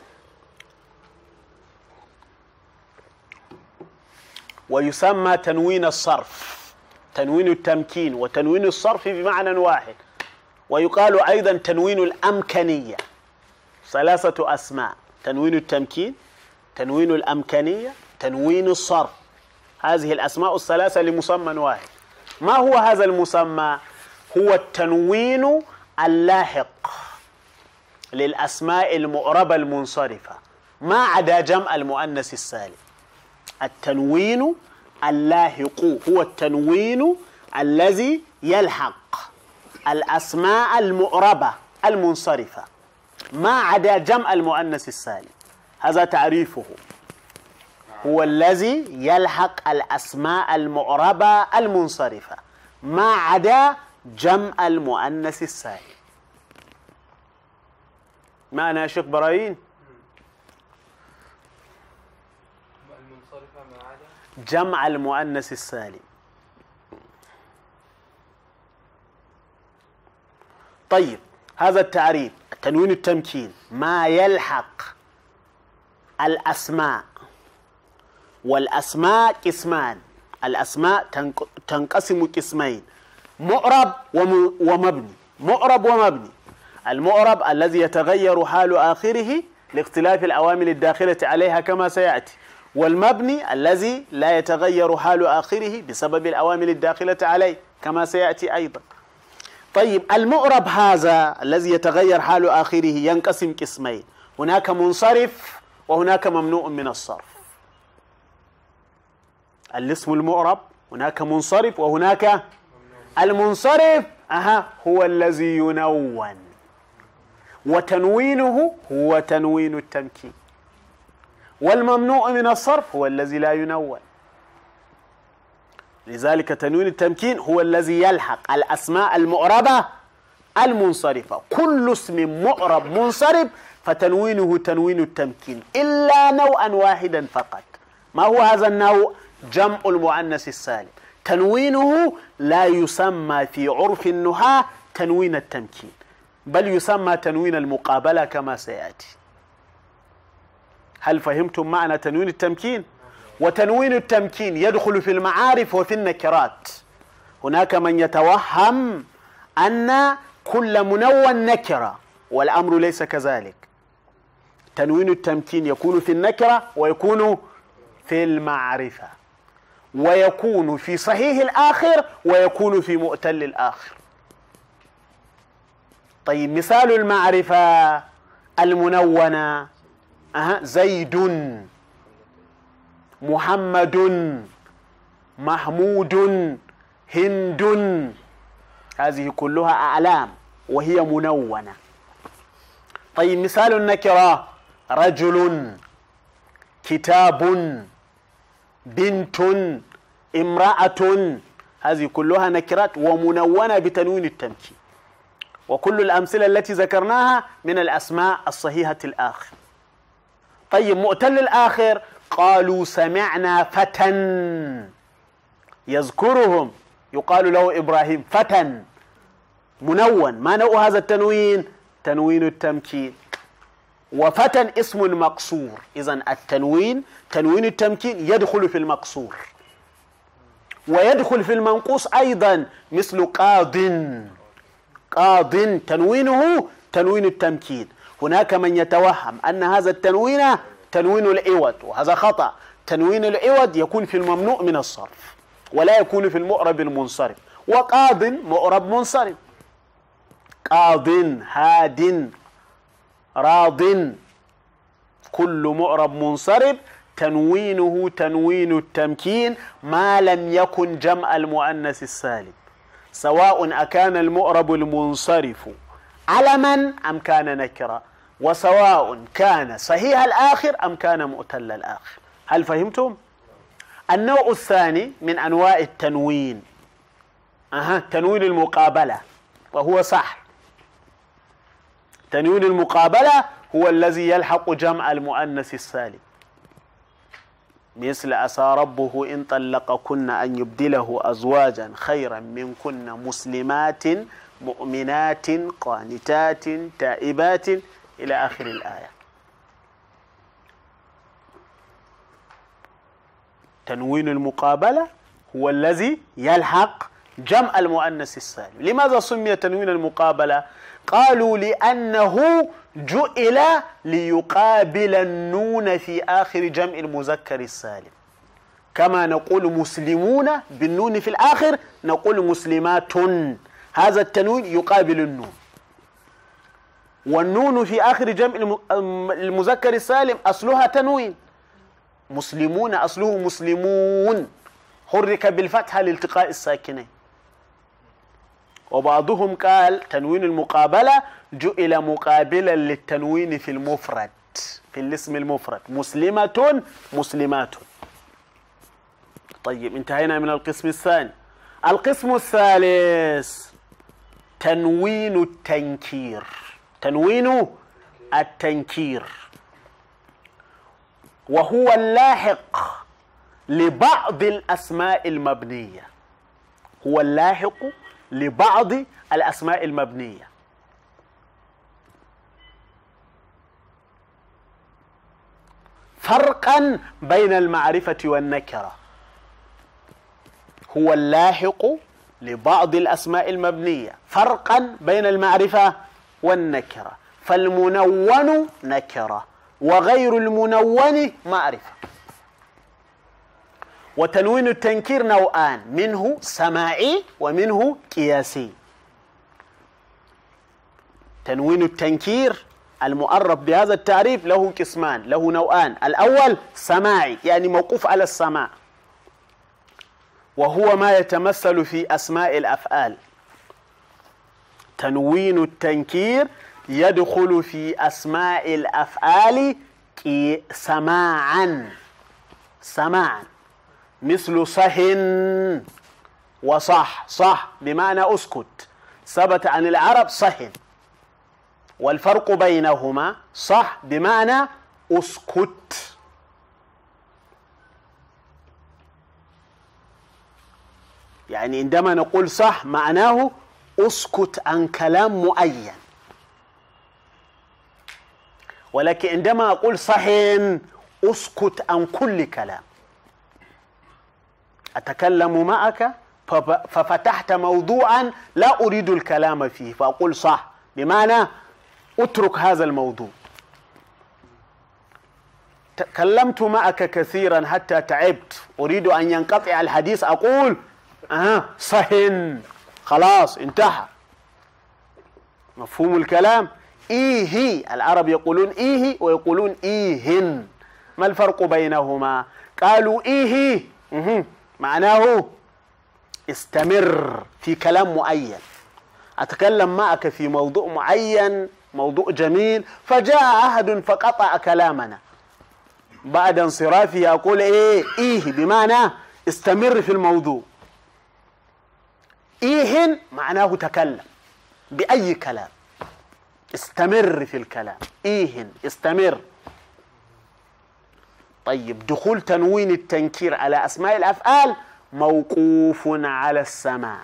ويسمى تنوين الصرف. تنوين التمكين وتنوين الصرف بمعنى واحد، ويقال أيضا تنوين الأمكنية. 3 أسماء: تنوين التمكين تنوين الأمكانية، تنوين الصرف. هذه الأسماء الثلاثة لمسمى واحد. ما هو هذا المسمى؟ هو التنوين اللاحق للأسماء المعربة المنصرفة ما عدا جمع المؤنث السالم. التنوين اللاحق هو التنوين الذي يلحق الأسماء المعربة المنصرفة ما عدا جمع المؤنث السالم. هذا تعريفه، هو الذي يلحق الأسماء المعربة المنصرفة ما عدا جمع المؤنث السالم. معنى يا شيخ براهيم؟ المنصرفة ما عدا جمع المؤنث السالم. طيب، هذا التعريف. تنوين التمكين ما يلحق الأسماء، والأسماء قسمان. الأسماء تنقسم قسمين: معرب ومبني. معرب ومبني. المعرب الذي يتغير حال آخره لاختلاف الأوامر الداخلة عليها كما سيأتي، والمبني الذي لا يتغير حال آخره بسبب الأوامر الداخلة عليه كما سيأتي أيضا. طيب، المعرب هذا الذي يتغير حال آخره ينقسم قسمين: هناك منصرف وهناك ممنوع من الصرف. الاسم المعرب هناك منصرف وهناك المنصرف هو الذي ينون، وتنوينه هو تنوين التمكين، والممنوع من الصرف هو الذي لا ينون. لذلك تنوين التمكين هو الذي يلحق الأسماء المعربة المنصرفة. كل اسم معرب منصرف فتنوينه تنوين التمكين إلا نوعا واحدا فقط. ما هو هذا النوع؟ جمع المؤنث السالم. تنوينه لا يسمى في عرف النحاة تنوين التمكين، بل يسمى تنوين المقابلة كما سيأتي. هل فهمتم معنى تنوين التمكين؟ وتنوين التمكين يدخل في المعارف وفي النكرات. هناك من يتوهم أن كل منون نكرة، والأمر ليس كذلك. تنوين التمكين يكون في النكرة ويكون في المعرفة، ويكون في صحيح الآخر ويكون في مؤتل الآخر. طيب، مثال المعرفة المنونة: زيد، محمد، محمود، هند. هذه كلها أعلام وهي منونة. طيب، مثال النكرة: رجل، كتاب، بنت، امرأة. هذه كلها نكرات ومنونة بتنوين التمكين. وكل الأمثلة التي ذكرناها من الأسماء الصحيحة الآخر. طيب، مؤتل الآخر: قالوا سمعنا فتى يذكرهم، يقال له إبراهيم. فتى منون. ما نوع هذا التنوين؟ تنوين التمكين. وفتى اسم مقصور. إذن التنوين تنوين التمكين يدخل في المقصور ويدخل في المنقوص أيضا، مثل قاض. قاض تنوينه تنوين التمكين. هناك من يتوهم أن هذا التنوين تنوين العوض، وهذا خطأ. تنوين العوض يكون في الممنوع من الصرف ولا يكون في المعرب المنصرف. وقاض معرب منصرف. قاض، هاد، راض، كل معرب منصرف تنوينه تنوين التمكين ما لم يكن جمع المؤنث السالم، سواء أكان المعرب المنصرف علما أم كان نكرا، وسواء كان صحيح الآخر أم كان مؤتل الآخر. هل فهمتم؟ النوع الثاني من أنواع التنوين تنوين المقابلة، وهو صح. تنوين المقابلة هو الذي يلحق جمع المؤنث السالم، مثل عسى ربه إن طلقكن أن يبدله أزواجا خيرا منكن مسلمات مؤمنات قانتات تائبات إلى آخر الآية. تنوين المقابلة هو الذي يلحق جمع المؤنث السالم. لماذا سمي تنوين المقابلة؟ قالوا لأنه جئل ليقابل النون في آخر جمع المذكر السالم. كما نقول مسلمون بالنون في الآخر نقول مسلمات، هذا التنوين يقابل النون. والنون في آخر جمع المذكر السالم أصلها تنوين. مسلمون أصله مسلمون، حرك بالفتحة لالتقاء الساكنين. وبعضهم قال تنوين المقابلة جئل مقابلا للتنوين في المفرد، في الاسم المفرد، مسلمة مسلمات. طيب انتهينا من القسم الثاني. القسم الثالث تنوين التنكير. تنوين التنكير وهو اللاحق لبعض الأسماء المبنية. هو اللاحق لبعض الأسماء المبنية. فرقا بين المعرفة والنكرة. هو اللاحق لبعض الأسماء المبنية، فرقا بين المعرفة والنكرة. فالمنون نكرة وغير المنون معرفة. وتنوين التنكير نوعان، منه سماعي ومنه قياسي. تنوين التنكير المؤرف بهذا التعريف له قسمان، له نوعان. الأول سماعي، يعني موقوف على السماع، وهو ما يتمثل في أسماء الأفعال. تنوين التنكير يدخل في أسماء الأفعال سماعا، سماعا، مثل صح وصح. صح بمعنى أسكت، ثبت عن العرب صح. والفرق بينهما صح بمعنى أسكت، يعني عندما نقول صح معناه أسكت عن كلام معين. ولكن عندما أقول صح أسكت عن كل كلام. أتكلم معك ففتحت موضوعا لا أريد الكلام فيه فأقول صح، بمعنى اترك هذا الموضوع. تكلمت معك كثيرا حتى تعبت، أريد أن ينقطع الحديث، أقول صح، خلاص انتهى. مفهوم الكلام؟ إيه، العرب يقولون إيه ويقولون إيهن. ما الفرق بينهما؟ قالوا إيه معناه استمر في كلام معين. أتكلم معك في موضوع معين، موضوع جميل، فجاء أحد فقطع كلامنا، بعد انصرافه أقول إيه بمعنى استمر في الموضوع. إيهن معناه تكلم بأي كلام، استمر في الكلام. إيهن استمر. طيب دخول تنوين التنكير على أسماء الأفعال موقوف على السماع.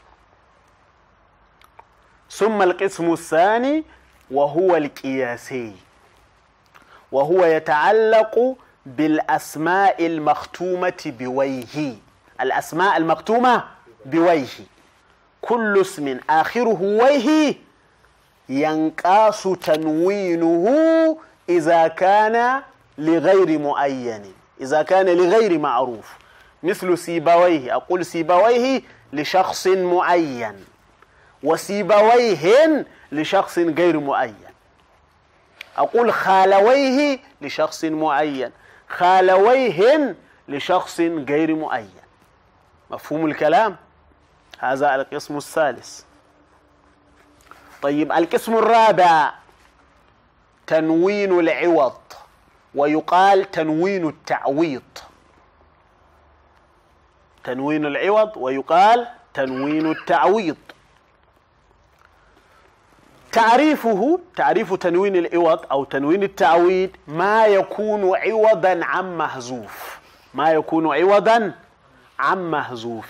ثم القسم الثاني وهو القياسي، وهو يتعلق بالأسماء المختومة بويه. الأسماء المختومة بويه، كل اسم آخره ويه ينقاس تنوينه إذا كان لغير معين، إذا كان لغير معروف. مثل سيبويه، أقول سيبويه لشخص معين، وسيبويهن لشخص غير معين. أقول خالويه لشخص معين، خالويهن لشخص غير معين. مفهوم الكلام؟ هذا القسم الثالث. طيب القسم الرابع تنوين العوض، ويقال تنوين التعويض. تنوين العوض ويقال تنوين التعويض. تعريف تنوين العوض أو تنوين التعويض ما يكون عوضا عن محذوف، ما يكون عوضا عن محذوف.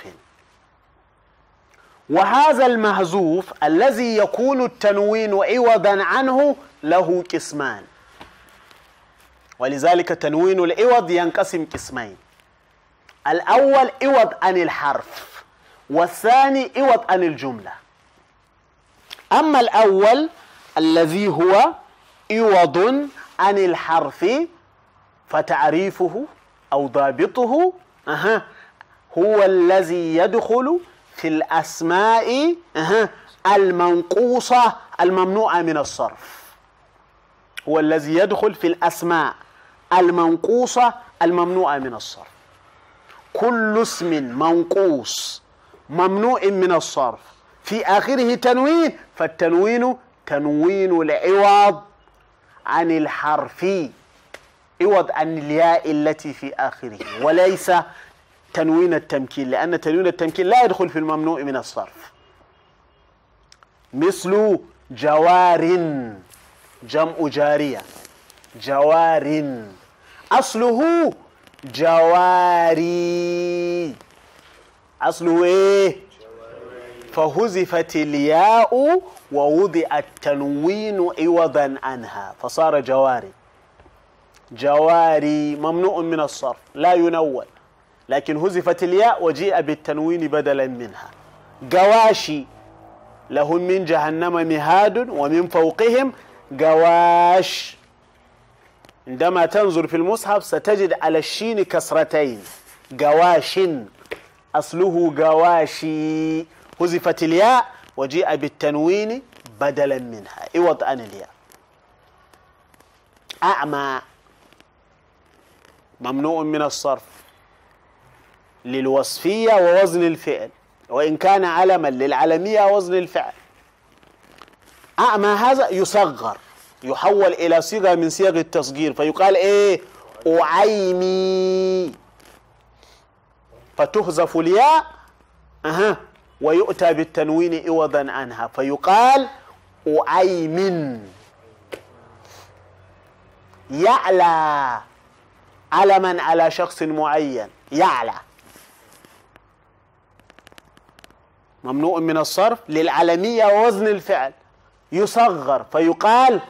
وهذا المحذوف الذي يكون التنوين عوضا عنه له قسمان، ولذلك تنوين العوض ينقسم قسمين. الأول عوض عن الحرف، والثاني عوض عن الجملة. أما الأول الذي هو عوض عن الحرف، فتعريفه أو ضابطه هو الذي يدخل في الأسماء المنقوصة الممنوعة من الصرف. هو الذي يدخل في الأسماء المنقوصة الممنوعة من الصرف. كل اسم منقوص ممنوع من الصرف في آخره تنوين، فالتنوين تنوين العوض عن الحرف، عوض عن الياء التي في آخره، وليس تنوين التمكين، لأن تنوين التمكين لا يدخل في الممنوع من الصرف. مثل جوار، جمع جارية، جوار أصله جواري، أصله إيه؟ فهزفت الياء ووضع التنوين عوضا عنها فصار جواري. جواري ممنوع من الصرف لا ينون، لكن هزفت الياء وجيء بالتنوين بدلا منها. قواشي لهم من جهنم مهاد ومن فوقهم قواش. عندما تنظر في المصحف ستجد على الشين كسرتين، قواش أصله قواشي، هزفت الياء وجيء بالتنوين بدلا منها عوض عن الياء. أعمى ممنوع من الصرف للوصفية ووزن الفعل، وإن كان علما للعلمية وزن الفعل. أعمى هذا يصغر، يحول إلى صيغة من صيغ التصغير، فيقال إيه؟ أعيمي، فتحذف الياء ويؤتى بالتنوين عوضا عنها فيقال أعيمن. يعلى علما على شخص معين، يعلى ممنوع من الصرف للعلمية ووزن الفعل، يصغر فيقال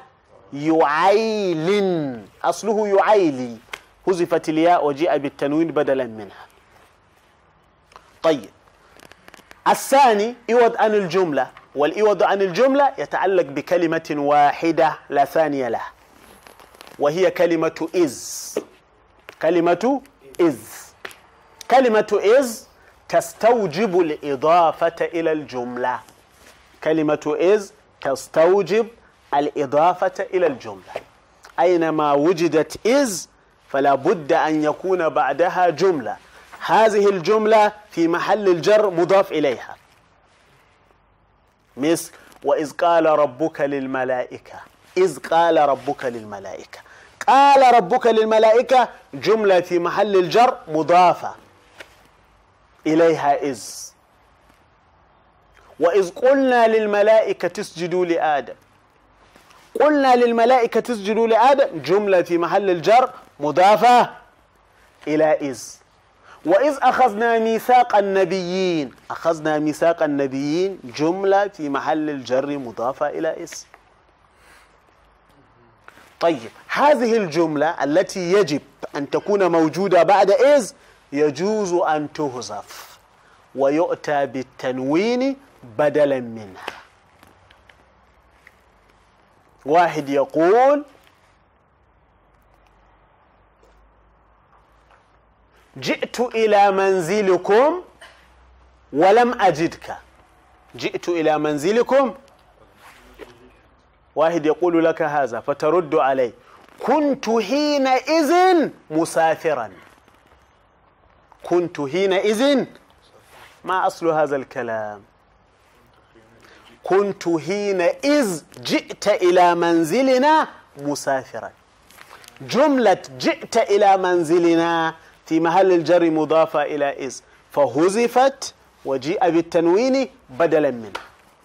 يعيلن، أصله يعيلي، حذفت الياء وجيء بالتنوين بدلا منها. طيب الثاني عوض عن الجملة، والعوض عن الجملة يتعلق بكلمة واحدة لا ثانية له، وهي كلمة إذ. كلمة إذ، كلمة إذ تستوجب الإضافة إلى الجملة. كلمة إذ تستوجب الإضافة إلى الجملة. أينما وجدت إذ فلا بد أن يكون بعدها جملة، هذه الجملة في محل الجر مضاف إليها. مثل وإذ قال ربك للملائكة، إذ قال ربك للملائكة، قال ربك للملائكة جملة في محل الجر مضافة إليها إذ. وإذ قلنا للملائكة اسجدوا لآدم، قلنا للملائكة اسجدوا لآدم جملة في محل الجر مضافة إلى إذ. وإذ أخذنا ميثاق النبيين، أخذنا ميثاق النبيين جملة في محل الجر مضافة إلى إذ. طيب هذه الجملة التي يجب أن تكون موجودة بعد إذ يجوز أن تحذف ويؤتى بالتنوين بدلا منها. واحد يقول جئت إلى منزلكم ولم أجدك، جئت إلى منزلكم، واحد يقول لك هذا فترد عليه كنت حينئذ مسافرا. كنت حينئذ، ما أصل هذا الكلام؟ كنت حينئذ جئت إلى منزلنا مسافرا. جملة جئت إلى منزلنا في محل الجر مضافة إلى إذ، فهزفت وجيء بالتنوين بدلا منه.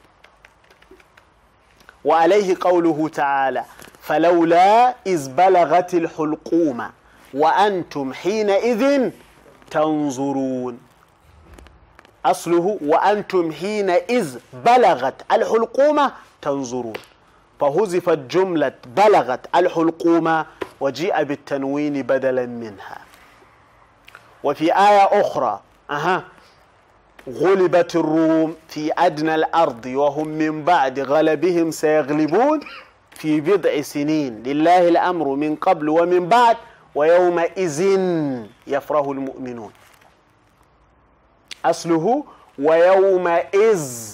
وعليه قوله تعالى فلولا إذ بلغت الحلقوم وأنتم حينئذ تنظرون. أصله وأنتم حينئذ بلغت الحلقوم تنظرون، فهزفت جملة بلغت الحلقوم وجيء بالتنوين بدلا منها. وفي آية أخرى غلبت الروم في أدنى الأرض وهم من بعد غلبهم سيغلبون، في بضع سنين لله الأمر من قبل ومن بعد ويومئذ يفرح المؤمنون. أصله ويومئذ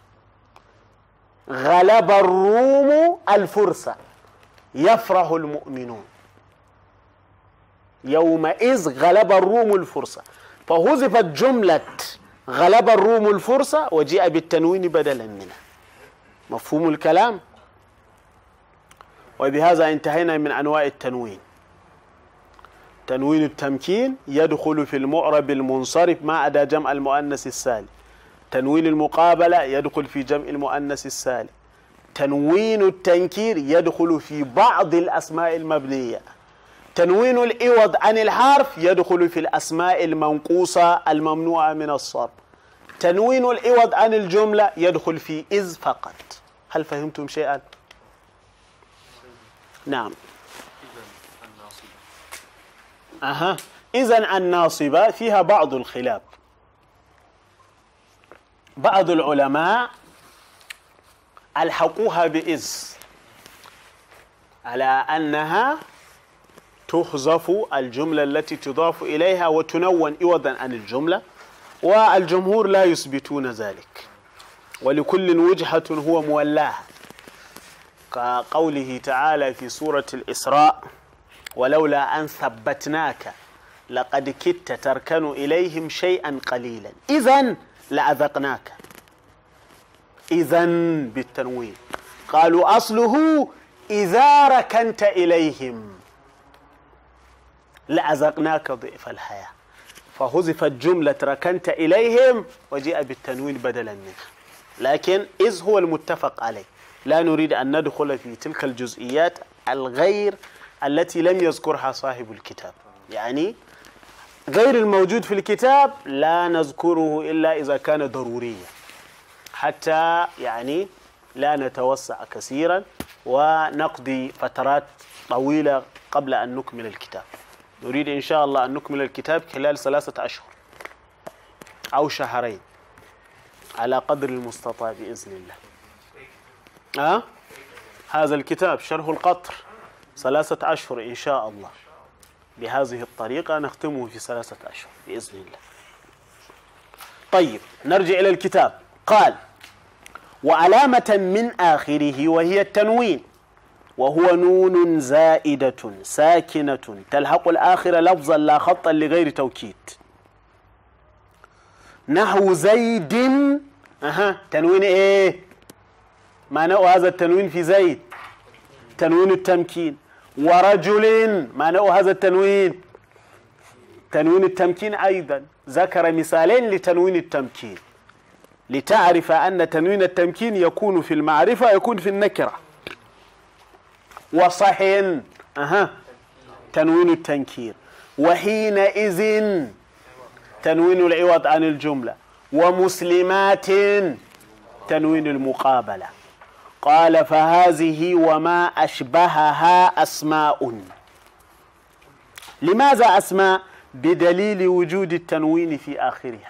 غلب الروم الفرس يفرح المؤمنون. يومئذ غلب الروم الفرس، فحذفت جملة غلب الروم الفرس وجيء بالتنوين بدلا منه. مفهوم الكلام؟ وبهذا انتهينا من أنواع التنوين. تنوين التمكين يدخل في المعرب المنصرف ما عدا جمع المؤنث السالم. تنوين المقابلة يدخل في جمع المؤنث السالم. تنوين التنكير يدخل في بعض الأسماء المبنية. تنوين العوض عن الحرف يدخل في الأسماء المنقوصة الممنوعة من الصرف. تنوين العوض عن الجملة يدخل في إذ فقط. هل فهمتم شيئا؟ نعم. إذن الناصبة فيها بعض الخلاف. بعض العلماء ألحقوها بإذ على أنها تحذف الجملة التي تضاف إليها وتنون عوضا عن الجملة، والجمهور لا يثبتون ذلك، ولكل وجهة هو مولاها، كقوله تعالى في سورة الإسراء: ولولا أن ثبتناك لقد كدت تركن إليهم شيئا قليلا إذن لأذقناك. إذن بالتنوين. قالوا أصله إذا ركنت إليهم لأذقناك ضعف الحياة، فحذفت جملة ركنت إليهم وجاء بالتنوين بدلا منها. لكن إذ هو المتفق عليه، لا نريد أن ندخل في تلك الجزئيات الغير التي لم يذكرها صاحب الكتاب، يعني غير الموجود في الكتاب لا نذكره إلا إذا كان ضروريا، حتى يعني لا نتوسع كثيرا ونقضي فترات طويلة قبل أن نكمل الكتاب. نريد إن شاء الله أن نكمل الكتاب خلال 3 أشهر أو شهرين على قدر المستطاع بإذن الله. هذا الكتاب شرح القطر 3 أشهر إن شاء الله. بهذه الطريقة نختمه في 3 أشهر بإذن الله. طيب نرجع إلى الكتاب. قال: وعلامة من آخره وهي التنوين، وهو نون زائدة ساكنة تلحق الآخر لفظا لا خطا لغير توكيد. نحو زيد. تنوين إيه؟ ما نوع هذا التنوين في زيد؟ تنوين التمكين. ورجل، ما نوع هذا التنوين؟ تنوين التمكين أيضا. ذكر مثالين لتنوين التمكين لتعرف أن تنوين التمكين يكون في المعرفة يكون في النكرة. وصحن تنوين التنكير. وحينئذ تنوين العوض عن الجملة. ومسلمات تنوين المقابلة. قال: فهذه وما أشبهها أسماء. لماذا أسماء؟ بدليل وجود التنوين في آخرها.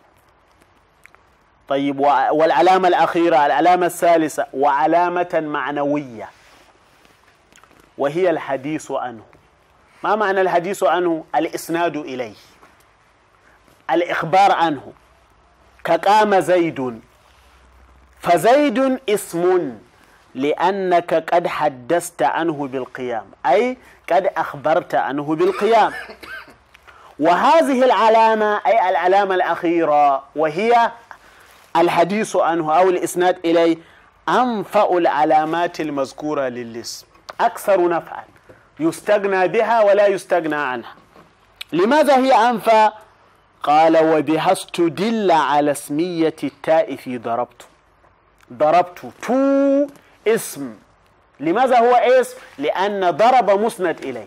طيب، والعلامة الأخيرة العلامة الثالثة وعلامة معنوية وهي الحديث عنه. ما معنى الحديث عنه؟ الإسناد إليه، الإخبار عنه. كقام زيد، فزيد اسم لأنك قد حدثت عنه بالقيام، أي قد أخبرت عنه بالقيام. وهذه العلامة أي العلامة الأخيرة وهي الحديث عنه أو الإسناد إليه أنفع العلامات المذكورة للاسم، أكثر نفعا، يستغنى بها ولا يستغنى عنها. لماذا هي أنفع؟ قال: وبها استدل على اسمية التاء في ضربت. ضربت تو اسم. لماذا هو اسم؟ لأن ضرب مسند إليه.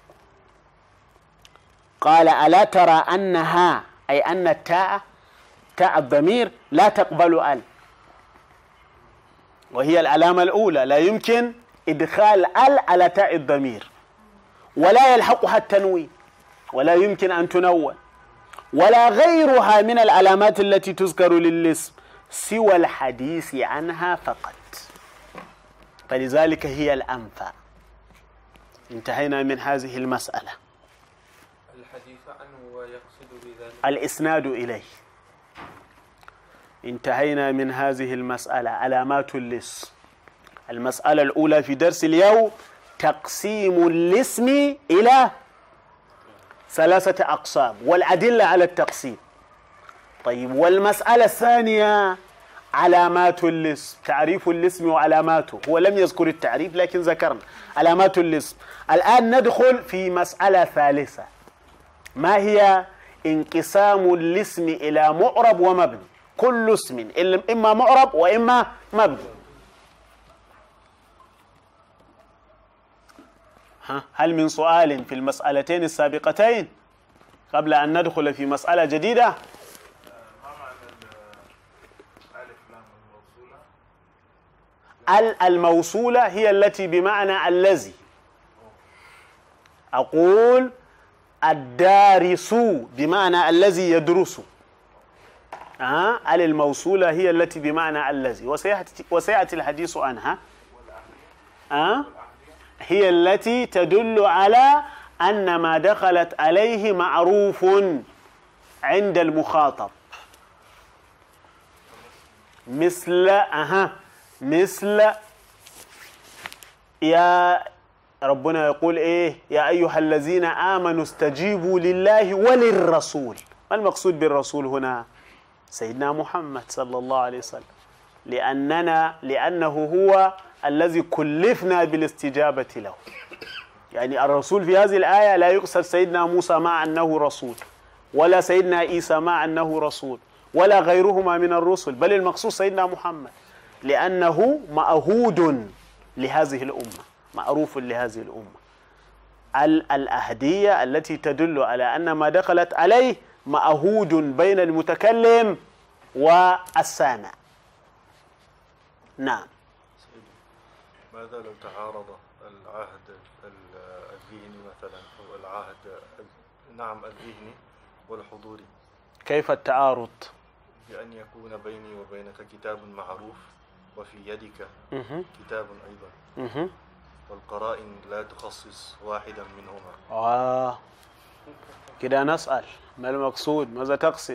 قال: ألا ترى أنها أي أن التاء تاء الضمير لا تقبل ال، وهي العلامة الأولى، لا يمكن إدخال ال على تاء الضمير، ولا يلحقها التنوين، ولا يمكن أن تنون، ولا غيرها من العلامات التي تذكر للاسم سوى الحديث عنها فقط. فلذلك هي الأنفع. انتهينا من هذه المسألة. الحديث عنه ويقصد بذلك الإسناد إليه. انتهينا من هذه المسألة. علامات الاسم. المسألة الأولى في درس اليوم تقسيم الاسم إلى 3 أقسام والأدلة على التقسيم. طيب، والمسألة الثانية علامات الاسم، تعريف الاسم وعلاماته. هو لم يذكر التعريف لكن ذكرنا علامات الاسم. الآن ندخل في مسألة ثالثة، ما هي انقسام الاسم إلى معرب ومبني. كل اسم إما معرب وإما مبني. هل من سؤال في المسألتين السابقتين قبل أن ندخل في مسألة جديدة؟ ما معنى الألف لام الموصولة؟ الموصولة هي التي بمعنى الذي. أقول الدارس بمعنى الذي يدرس. الموصولة هي التي بمعنى الذي، وسيأتي الحديث عنها. هي التي تدل على أن ما دخلت عليه معروف عند المخاطب، مثل يا ربنا يقول إيه؟ يا أيها الذين آمنوا استجيبوا لله وللرسول. ما المقصود بالرسول هنا؟ سيدنا محمد صلى الله عليه وسلم، لأنه هو الذي كلفنا بالاستجابة له. يعني الرسول في هذه الآية لا يقصد سيدنا موسى مع أنه رسول، ولا سيدنا عيسى مع أنه رسول، ولا غيرهما من الرسل، بل المقصود سيدنا محمد، لأنه مأهود لهذه الأمة، معروف لهذه الأمة. الأهدية التي تدل على أن ما دخلت عليه مأهود بين المتكلم والسامع. نعم. ماذا لو تعارض العهد الذهني مثلا أو العهد الذهني والحضوري؟ كيف التعارض؟ بأن يكون بيني وبينك كتاب معروف وفي يدك كتاب أيضا، والقرائن لا تخصص واحدا منهما. كده نسأل ما المقصود؟ ماذا تقصد؟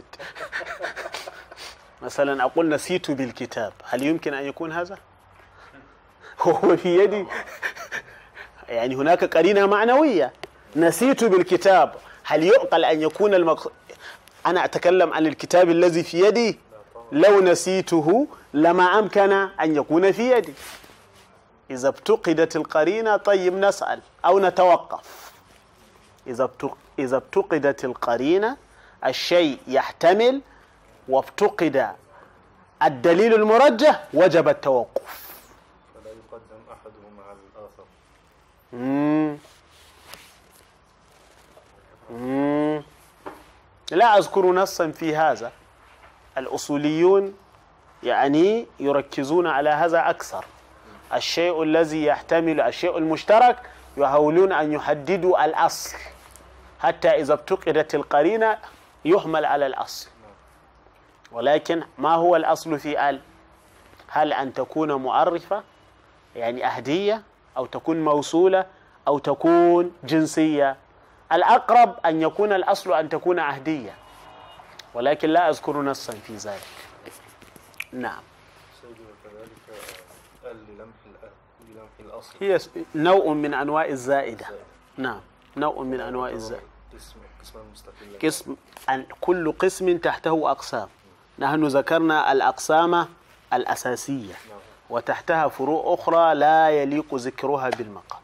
مثلا أقول نسيت بالكتاب، هل يمكن أن يكون هذا؟ هو في يدي. يعني هناك قرينة معنوية. نسيت بالكتاب، هل يعقل أن يكون أنا أتكلم عن الكتاب الذي في يدي، لو نسيته لما أمكن أن يكون في يدي. إذا افتقدت القرينة طيب نسأل أو نتوقف. إذا افتقدت القرينة، الشيء يحتمل وافتقد الدليل المرجح، وجب التوقف. فلا يقدم أحدهما على الآخر. لا أذكر نصا في هذا. الأصوليون يعني يركزون على هذا أكثر. الشيء الذي يحتمل الشيء المشترك يحاولون أن يحددوا الأصل، حتى إذا افتقدت القرينة يحمل على الأصل. ولكن ما هو الأصل في هل أن تكون معرفة يعني أهدية، أو تكون موصولة، أو تكون جنسية؟ الأقرب أن يكون الأصل أن تكون أهدية، ولكن لا أذكر نصا في ذلك. نعم. سيدي، وكذلك للمح الأصل هي نوع من أنواع الزائدة. نعم، نوع من أنواع الزائدة. كل قسم تحته أقسام. نحن ذكرنا الأقسام الأساسية، وتحتها فروع أخرى لا يليق ذكرها بالمقام.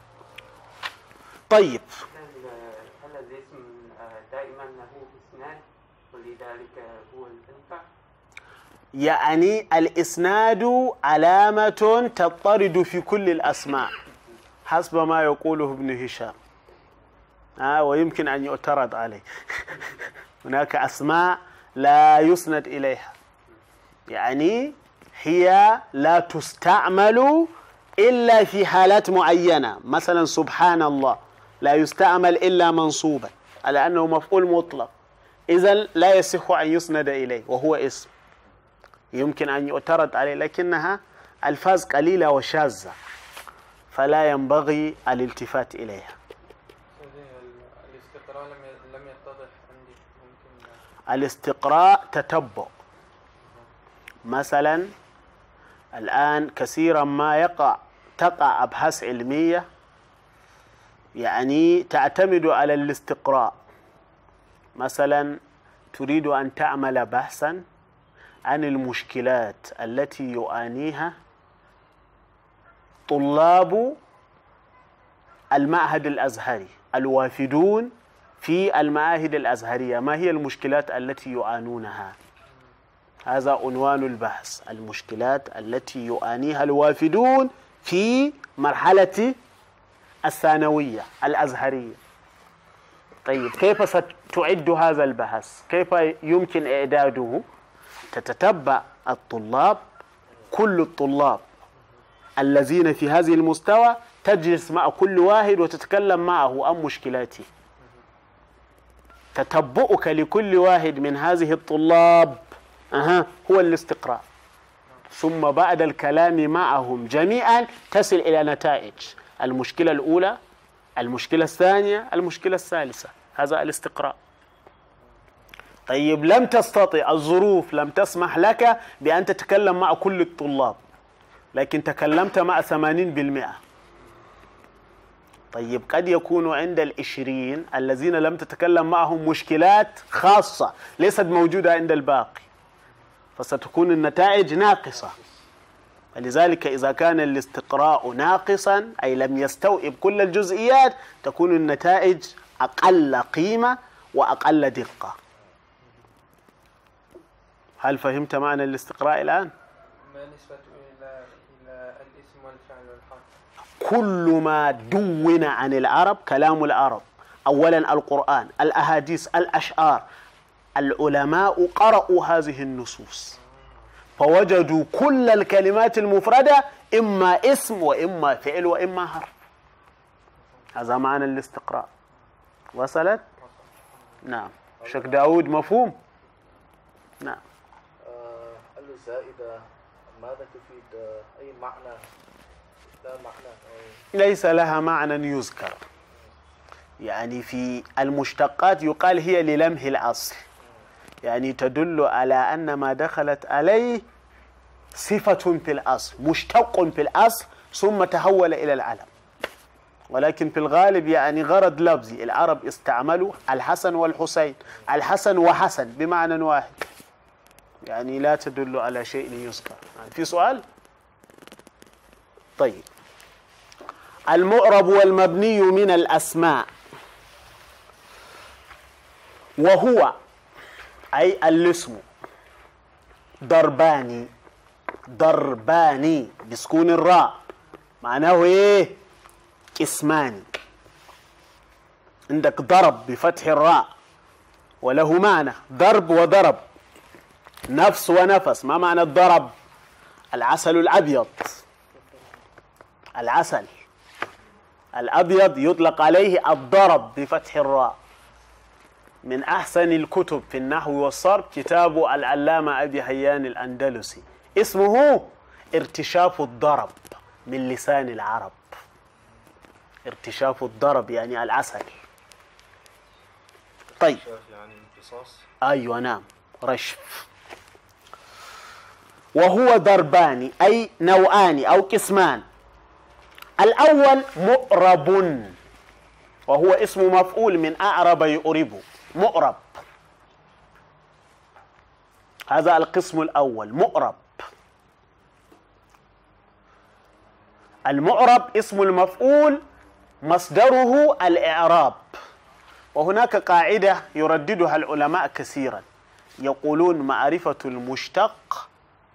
طيب، هل الاسم دائما له اسناد ولذلك هو الأنفع؟ يعني الإسناد علامة تضطرد في كل الأسماء حسب ما يقوله ابن هشام، ويمكن أن يعترض عليه. هناك أسماء لا يسند إليها، يعني هي لا تستعمل إلا في حالات معينة. مثلا سبحان الله لا يستعمل إلا منصوبا على أنه مفعول مطلق، إذن لا يصح أن يسند إليه وهو اسم. يمكن أن يعترض عليه، لكنها ألفاظ قليلة وشاذة فلا ينبغي الالتفات إليها. الاستقراء لم يتضح عندي. ممكن الاستقراء تتبع. مثلا الآن كثيرا ما تقع أبحاث علمية يعني تعتمد على الاستقراء. مثلا تريد أن تعمل بحثا عن المشكلات التي يعانيها طلاب المعهد الأزهري الوافدون في المعاهد الأزهرية، ما هي المشكلات التي يعانونها؟ هذا عنوان البحث، المشكلات التي يعانيها الوافدون في مرحلة الثانوية الأزهرية. طيب كيف ستعد هذا البحث؟ كيف يمكن إعداده؟ تتتبع الطلاب، كل الطلاب الذين في هذه المستوى، تجلس مع كل واحد وتتكلم معه عن مشكلاته. تتبعك لكل واحد من هذه الطلاب هو الاستقراء. ثم بعد الكلام معهم جميعا تصل إلى نتائج: المشكلة الأولى، المشكلة الثانية، المشكلة الثالثة. هذا الاستقراء. طيب لم تستطع، الظروف لم تسمح لك بأن تتكلم مع كل الطلاب، لكن تكلمت مع 80%. طيب قد يكون عند 20 الذين لم تتكلم معهم مشكلات خاصة ليست موجودة عند الباقي، فستكون النتائج ناقصة. فلذلك إذا كان الاستقراء ناقصا أي لم يستوعب كل الجزئيات، تكون النتائج أقل قيمة وأقل دقة. هل فهمت معنى الاستقراء الآن؟ ما نسبة إلى الاسم والفعل والحرف؟ كل ما دون عن العرب، كلام العرب، أولا القرآن، الأحاديث، الأشعار. العلماء قرأوا هذه النصوص فوجدوا كل الكلمات المفردة إما اسم وإما فعل وإما حرف. هذا معنى الاستقراء. وصلت؟ نعم. شيخ داود مفهوم؟ نعم. الزائدة ماذا تفيد؟ أي معنى؟ لا معنى ليس لها معنى يذكر. يعني في المشتقات يقال هي للمح الأصل، يعني تدل على أن ما دخلت عليه صفة في الأصل، مشتق في الأصل ثم تحول إلى العلم. ولكن في الغالب يعني غرض لفظي. العرب استعملوا الحسن والحسين، الحسن وحسن بمعنى واحد، يعني لا تدل على شيء يذكر. في سؤال؟ طيب المعرب والمبني من الأسماء، وهو أي الاسم ضرباني. ضرباني بسكون الراء معناه ايه؟ اسمان. عندك ضرب بفتح الراء وله معنى، ضرب وضرب، نفس ونفس. ما معنى الضرب؟ العسل الأبيض، العسل الأبيض يطلق عليه الضرب بفتح الراء. من أحسن الكتب في النحو والصرف كتاب العلامة أبي حيان الأندلسي، اسمه ارتشاف الضرب من لسان العرب. ارتشاف الضرب يعني العسل. طيب يعني امتصاص. أيوة نعم، رشف. وهو ضربان أي نوعان أو قسمان. الأول مؤرب، وهو اسم مفعول من أعرب يؤرب، مؤرب. هذا القسم الأول مؤرب. المؤرب اسم المفعول مصدره الإعراب. وهناك قاعدة يرددها العلماء كثيرا، يقولون معرفة المشتق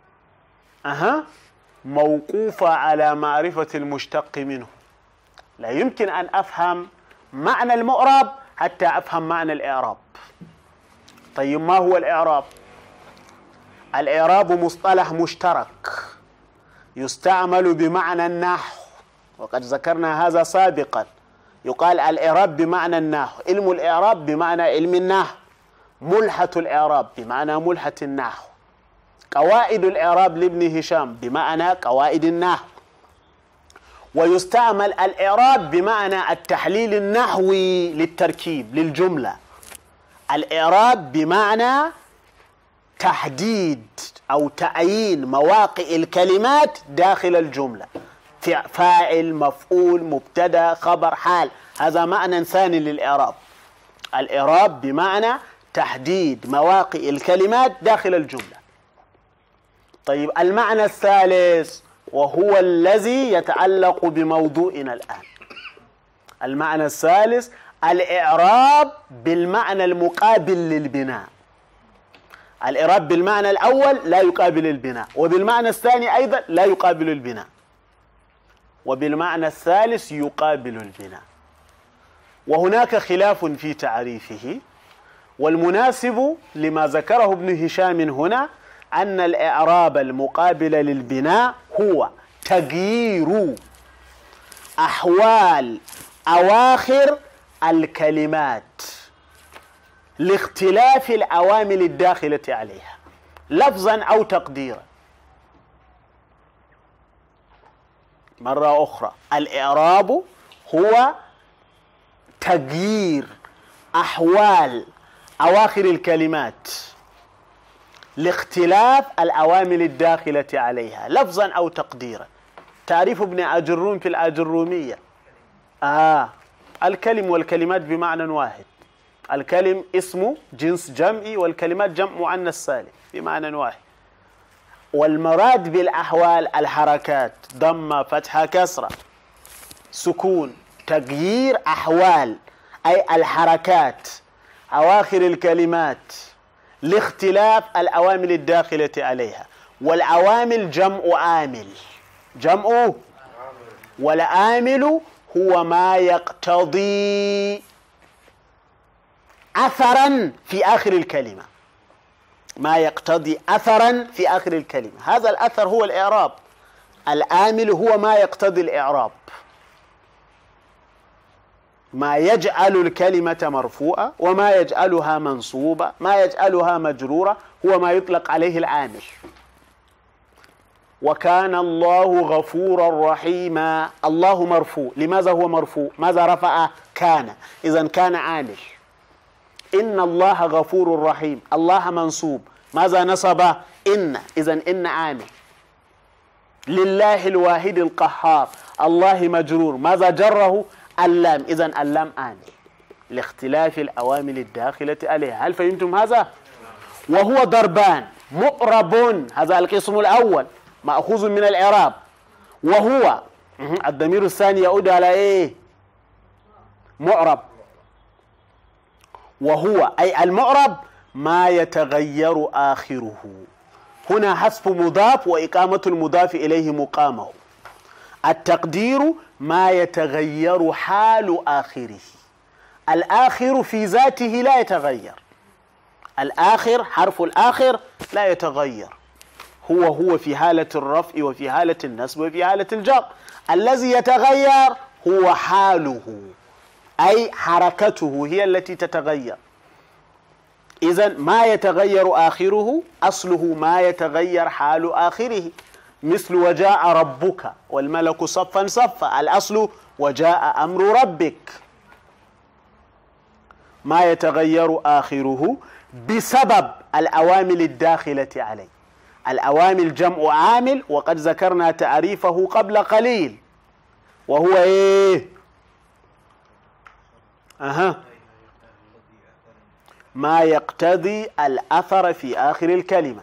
موقوفة على معرفة المشتق منه. لا يمكن أن أفهم معنى المؤرب حتى أفهم معنى الإعراب. طيب ما هو الإعراب؟ الإعراب مصطلح مشترك يستعمل بمعنى النحو، وقد ذكرنا هذا سابقا. يقال الإعراب بمعنى النحو، علم الإعراب بمعنى علم النحو، ملحة الإعراب بمعنى ملحة النحو. قواعد الإعراب لابن هشام بمعنى قواعد النحو، ويستعمل الإعراب بمعنى التحليل النحوي للتركيب للجملة. الإعراب بمعنى تحديد أو تعيين مواقع الكلمات داخل الجملة، فاعل، مفعول، مبتدأ، خبر، حال. هذا معنى ثاني للإعراب. الإعراب بمعنى تحديد مواقع الكلمات داخل الجملة. طيب المعنى الثالث وهو الذي يتعلق بموضوعنا الآن. المعنى الثالث الإعراب بالمعنى المقابل للبناء. الإعراب بالمعنى الأول لا يقابل البناء، وبالمعنى الثاني أيضا لا يقابل البناء، وبالمعنى الثالث يقابل البناء. وهناك خلاف في تعريفه، والمناسب لما ذكره ابن هشام هنا أن الإعراب المقابل للبناء هو تغيير أحوال أواخر الكلمات لاختلاف العوامل الداخلة عليها لفظا أو تقديرا. مرة أخرى، الإعراب هو تغيير أحوال أواخر الكلمات لاختلاف العوامل الداخلة عليها لفظا أو تقديرا. تعريف ابن أجروم في الأجرومية الكلم والكلمات بمعنى واحد. الكلم اسم جنس جمعي، والكلمات جمع مؤنث سالم بمعنى واحد. والمراد بالأحوال الحركات، ضمة، فتحة، كسرة، سكون. تغيير أحوال أي الحركات أواخر الكلمات لاختلاف العوامل الداخلة عليها. والعوامل جمع عامل، جمع، والعامل هو ما يقتضي أثرا في آخر الكلمة، ما يقتضي أثرا في آخر الكلمة. هذا الأثر هو الإعراب. العامل هو ما يقتضي الإعراب، ما يجعل الكلمة مرفوعة وما يجعلها منصوبة، ما يجعلها مجرورة، هو ما يطلق عليه العامل. وكان الله غفورا رحيما. الله مرفوع، لماذا هو مرفوع؟ ماذا رفع؟ كان، إذن كان عامل. إن الله غفور رحيم، الله منصوب، ماذا نصب؟ إن، إذن إن عامل. لله الواحد القهار، الله مجرور، ماذا جره؟ اللام، إذن اللام عامل لاختلاف العوامل الداخلة عليها. هل فهمتم هذا؟ وهو ضربان، مؤرب، هذا القسم الأول مأخوذ من الإعراب. وهو الضمير الثاني يعود على إيه؟ معرب. وهو أي المعرب ما يتغير آخره. هنا حذف مضاف وإقامة المضاف إليه مقامه. التقدير ما يتغير حال آخره. الآخر في ذاته لا يتغير، الآخر حرف الآخر لا يتغير، هو في حالة الرفع وفي حالة النصب وفي حالة الجر. الذي يتغير هو حاله، أي حركته هي التي تتغير. إذن ما يتغير آخره أصله ما يتغير حال آخره، مثل وجاء ربك والملك صفا صفا، الأصل وجاء أمر ربك. ما يتغير آخره بسبب العوامل الداخلة عليه. العوامل جمع عامل، وقد ذكرنا تعريفه قبل قليل، وهو إيه؟ ما يقتضي الأثر في آخر الكلمة.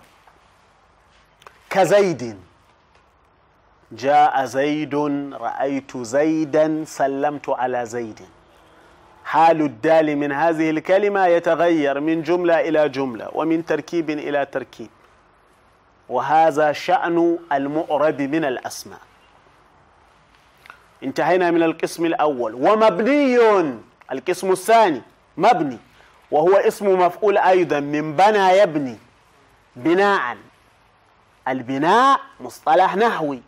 كزيد، جاء زيد، رأيت زيدا، سلمت على زيد. حال الدال من هذه الكلمة يتغير من جملة إلى جملة ومن تركيب إلى تركيب، وهذا شأن المعرب من الأسماء. انتهينا من القسم الأول. ومبني، القسم الثاني مبني، وهو اسم مفعول أيضا من بنى يبني بناء. البناء مصطلح نحوي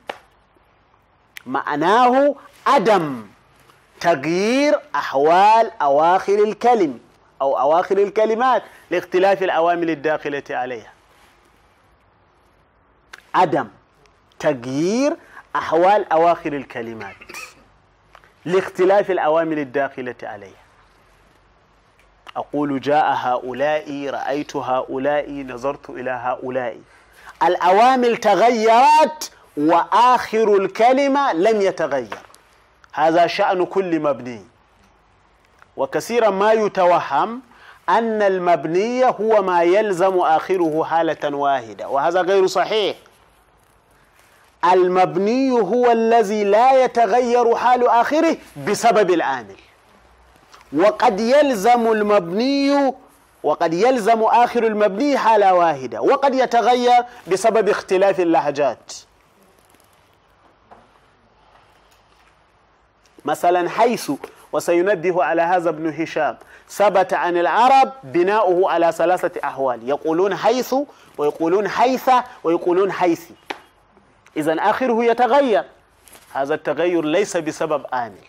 معناه عدم تغيير أحوال أواخر الكلم أو أواخر الكلمات لاختلاف العوامل الداخلة عليها. عدم تغيير أحوال أواخر الكلمات لاختلاف الأوامر الداخلة عليها. أقول جاء هؤلاء، رأيت هؤلاء، نظرت إلى هؤلاء. الأوامر تغيرت وآخر الكلمة لم يتغير. هذا شأن كل مبني. وكثيرا ما يتوهم أن المبني هو ما يلزم آخره حالة واحدة، وهذا غير صحيح. المبني هو الذي لا يتغير حال آخره بسبب العامل، وقد يلزم آخر المبني حالة واحدة، وقد يتغير بسبب اختلاف اللهجات. مثلا حيث، وسينبه على هذا ابن هشام، ثبت عن العرب بناؤه على 3 أحوال، يقولون حيث، ويقولون حيث، ويقولون حيث. إذن آخره يتغير، هذا التغير ليس بسبب عامل،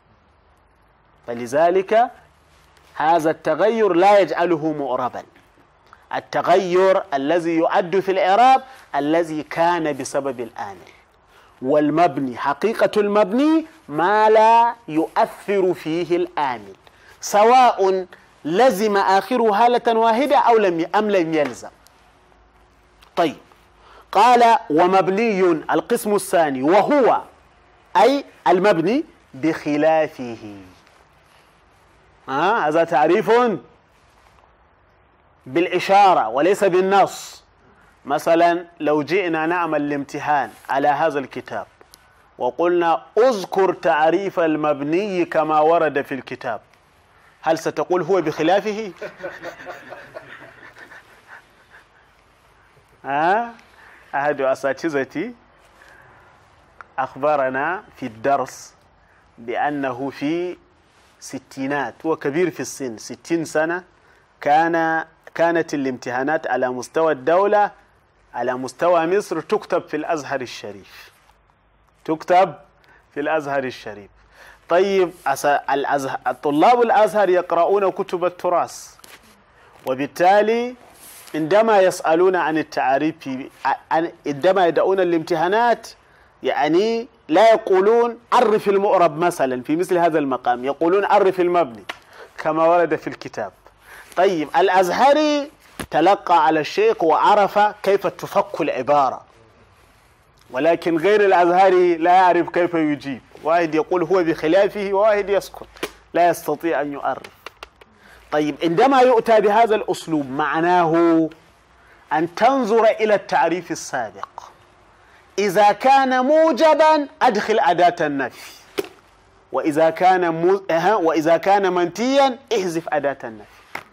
فلذلك هذا التغير لا يجعله مؤربا. التغير الذي يعد في الإعراب الذي كان بسبب العامل. والمبني، حقيقة المبني ما لا يؤثر فيه العامل، سواء لزم آخره حالة واحدة أم لم يلزم. طيب، قال ومبني القسم الثاني، وهو أي المبني بخلافه. هذا تعريف بالإشارة وليس بالنص. مثلا لو جئنا نعمل الامتحان على هذا الكتاب وقلنا اذكر تعريف المبني كما ورد في الكتاب، هل ستقول هو بخلافه؟ أحد أساتذتي أخبرنا في الدرس بأنه في ستينات، هو كبير في السن، 60 سنة، كانت الامتحانات على مستوى الدولة، على مستوى مصر، تكتب في الأزهر الشريف، تكتب في الأزهر الشريف. طيب، طلاب الأزهر يقرؤون كتب التراث، وبالتالي عندما يسألون عن التعريف، عندما يدعون الامتحانات، يعني لا يقولون عرف المؤرب مثلا في مثل هذا المقام، يقولون عرف المبني كما ورد في الكتاب. طيب، الأزهري تلقى على الشيخ وعرف كيف تفك العبارة، ولكن غير الأزهري لا يعرف كيف يجيب. واحد يقول هو بخلافه، وواحد يسكت، لا يستطيع أن يعرف. طيب، عندما يؤتى بهذا الأسلوب معناه أن تنظر إلى التعريف السابق، إذا كان موجبا أدخل أداة النفي، وإذا كان منفيا احذف أداة النفي.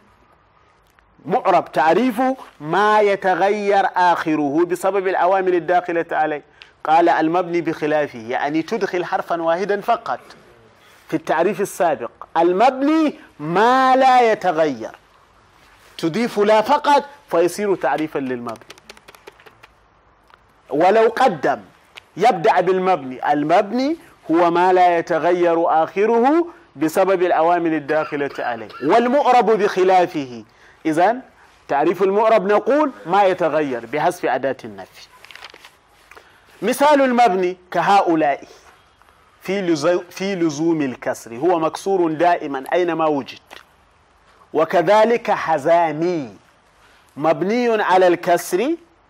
معرب تعريفه ما يتغير آخره بسبب الأوامر الداخلة عليه. قال المبني بخلافه، يعني تدخل حرفا واحدا فقط. في التعريف السابق المبني ما لا يتغير، تضيف لا فقط فيصير تعريفا للمبني. ولو قدم يبدأ بالمبني، المبني هو ما لا يتغير آخره بسبب الأوامر الداخلة عليه. والمعرب بخلافه، إذن تعريف المعرب نقول ما يتغير بحذف أداة النفي. مثال المبني كهؤلاء في لزوم الكسر، هو مكسور دائما أينما وجد. وكذلك حزامي مبني على الكسر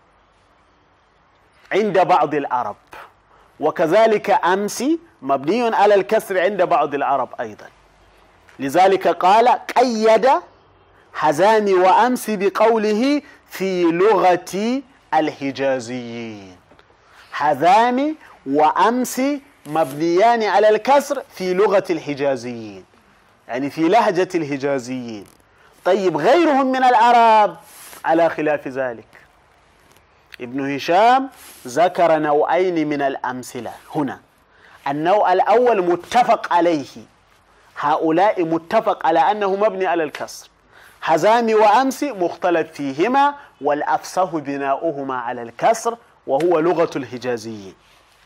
عند بعض العرب، وكذلك أمسي مبني على الكسر عند بعض العرب أيضا. لذلك قال قيد حزامي وأمسي بقوله في لغة الحجازيين. حزامي وأمسي مبنيان على الكسر في لغة الحجازيين، يعني في لهجة الحجازيين. طيب، غيرهم من العرب على خلاف ذلك. ابن هشام ذكر نوعين من الأمثلة هنا. النوع الأول متفق عليه، هؤلاء متفق على أنه مبني على الكسر. حزامي وأمسي مختلف فيهما، والأفصح بناؤهما على الكسر، وهو لغة الحجازيين.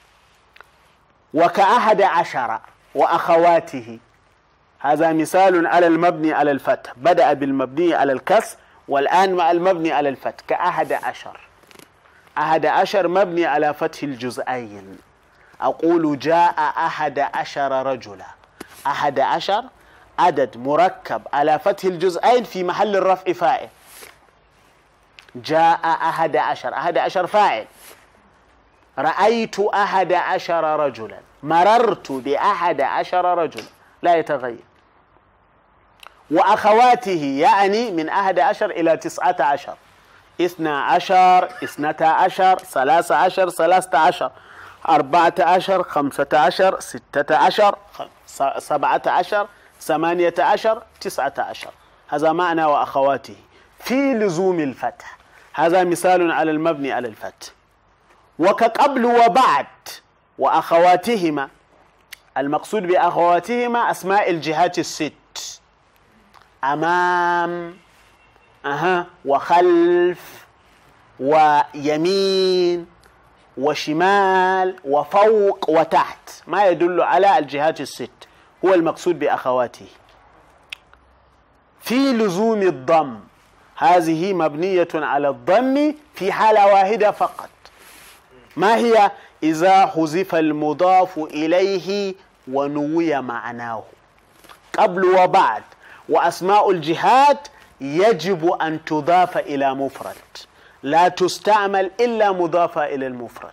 وك11 وأخواته، هذا مثال على المبني على الفتح، بدأ بالمبني على الكسر والآن مع المبني على الفتح. ك11 11 مبني على فتح الجزئين. أقول جاء 11 رجلا. 11 عدد مركب على فتح الجزئين في محل الرفع فاعل. جاء 11، 11 فاعل. رأيت 11 رجلا، مررت ب11 رجلا، لا يتغير. وأخواته يعني من 11 إلى 19، 12 12 13 13 14 15 16 17 18 19. هذا معنى وأخواته في لزوم الفتح. هذا مثال على المبني على الفتح. وكقبل وبعد وأخواتهما، المقصود بأخواتهما أسماء الجهات الست: أمام وخلف ويمين وشمال وفوق وتحت، ما يدل على الجهات الست هو المقصود بأخواته في لزوم الضم. هذه مبنية على الضم في حالة واحدة فقط. ما هي؟ إذا حذف المضاف إليه ونوي معناه. قبل وبعد وأسماء الجهات يجب أن تضاف إلى مفرد، لا تستعمل إلا مضافة إلى المفرد.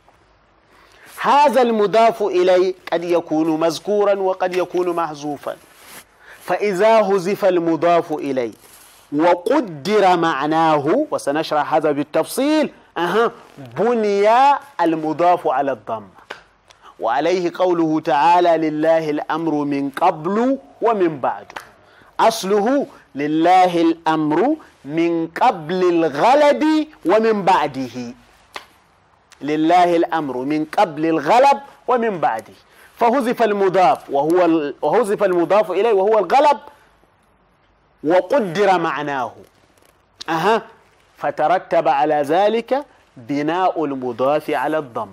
هذا المضاف إليه قد يكون مذكورا وقد يكون محذوفا. فإذا حذف المضاف إليه وقدر معناه، وسنشرح هذا بالتفصيل، بني المضاف على الضم. وعليه قوله تعالى: لله الأمر من قبل ومن بعد. أصله لله الأمر من قبل الغلب ومن بعده. لله الأمر من قبل الغلب ومن بعده. فحذف المضاف وحذف المضاف إليه وهو الغلب، وقدر معناه. فترتب على ذلك بناء المضاف على الضم.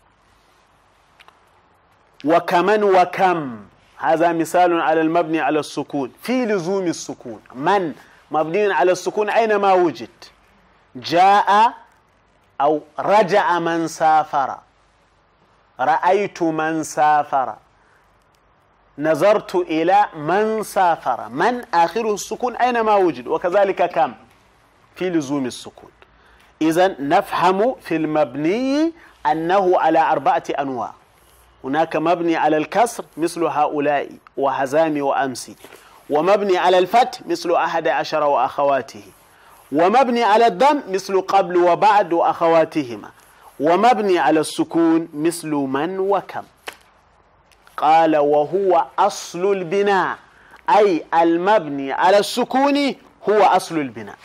وكمن وكم، هذا مثال على المبني على السكون في لزوم السكون. من مبني على السكون أينما وجد. جاء أو رجع من سافر، رأيت من سافر، نظرت إلى من سافر. من آخره السكون أينما وجد. وكذلك كم في لزوم السكون. إذن نفهم في المبني أنه على 4 أنواع. هناك مبني على الكسر مثل هؤلاء وهزام وأمسي، ومبني على الفتح مثل 11 وأخواته، ومبني على الضم مثل قبل وبعد وأخواتهما، ومبني على السكون مثل من وكم. قال: وهو أصل البناء، أي المبني على السكون هو أصل البناء.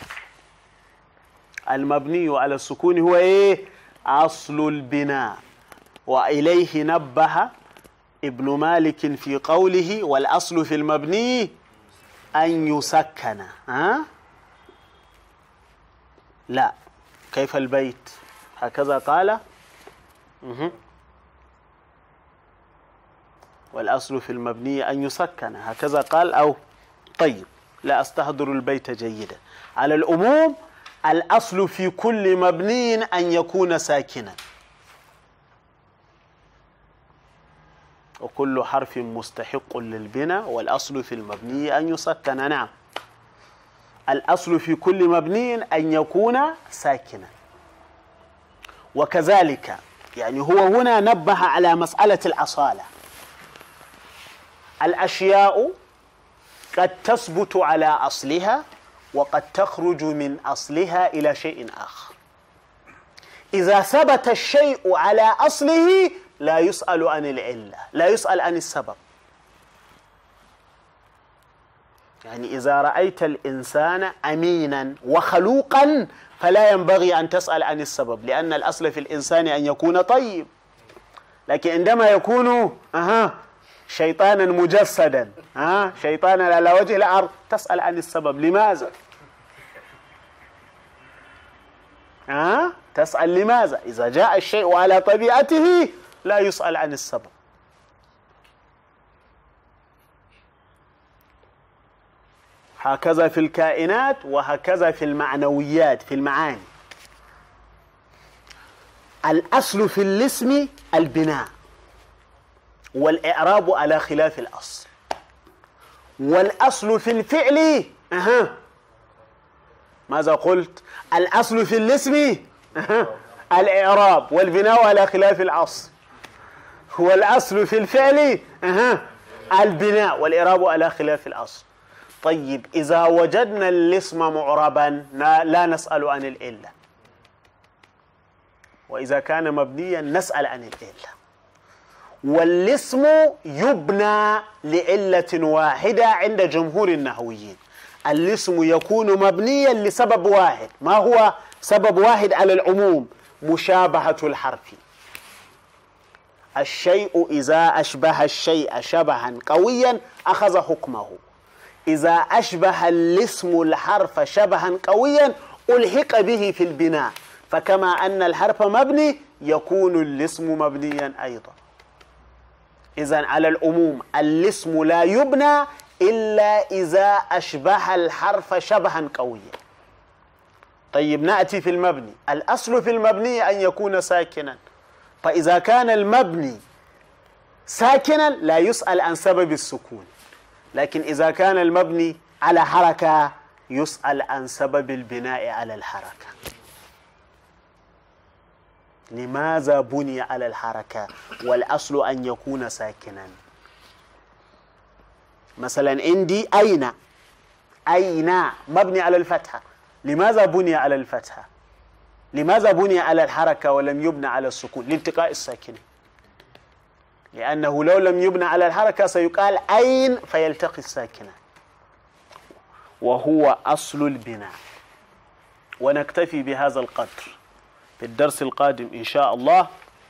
المبني على السكون هو أصل البناء. وإليه نبه ابن مالك في قوله: والأصل في المبني أن يسكن. لا، كيف البيت؟ هكذا قال. والأصل في المبني أن يسكن، هكذا قال. أو طيب، لا أستحضر البيت جيدا. على العموم الأصل في كل مبني أن يكون ساكنا، وكل حرف مستحق للبناء، والأصل في المبني أن يسكن. نعم، الأصل في كل مبني أن يكون ساكنا. وكذلك يعني هو هنا نبه على مسألة الأصالة. الأشياء قد تثبت على أصلها وقد تخرج من أصلها إلى شيء آخر. إذا ثبت الشيء على أصله لا يسأل عن العلة، لا يسأل عن السبب. يعني إذا رأيت الإنسان أمينا وخلوقا فلا ينبغي أن تسأل عن السبب، لأن الأصل في الإنسان أن يكون طيب. لكن عندما يكون شيطانا مجسدا، شيطانا على وجه الأرض، تسأل عن السبب. لماذا؟ تسأل لماذا؟ إذا جاء الشيء على طبيعته لا يسأل عن السبب. هكذا في الكائنات وهكذا في المعنويات، في المعاني. الأصل في الاسم البناء والإعراب على خلاف الأصل، والأصل في الفعل ماذا قلت؟ الأصل في الاسم الإعراب والبناء على خلاف الأصل، والأصل في الفعل البناء والإعراب على خلاف الأصل. طيب إذا وجدنا الاسم معربا لا نسأل عن العلة، وإذا كان مبنيا نسأل عن العلة. والاسم يبنى لعلة واحدة عند جمهور النحويين، الاسم يكون مبنيا لسبب واحد. ما هو سبب واحد على العموم؟ مشابهة الحرف. الشيء إذا أشبه الشيء شبها قويا أخذ حكمه، إذا أشبه الاسم الحرف شبها قويا ألحق به في البناء، فكما أن الحرف مبني يكون الاسم مبنيا أيضا. إذن على العموم الاسم لا يبنى إلا إذا أشبه الحرف شبها قويا. طيب نأتي في المبني، الأصل في المبني أن يكون ساكنا، فإذا كان المبني ساكنا لا يسأل عن سبب السكون، لكن إذا كان المبني على حركة يسأل عن سبب البناء على الحركة. لماذا بني على الحركة والأصل أن يكون ساكنا؟ مثلا عندي أين مبني على الفتحة، لماذا بني على الفتحة؟ لماذا بني على الحركة ولم يبنى على السكون؟ لالتقاء الساكنين، لأنه لو لم يبنى على الحركة سيقال أين فيلتقي الساكنة، وهو أصل البناء. ونكتفي بهذا القدر. في الدرس القادم إن شاء الله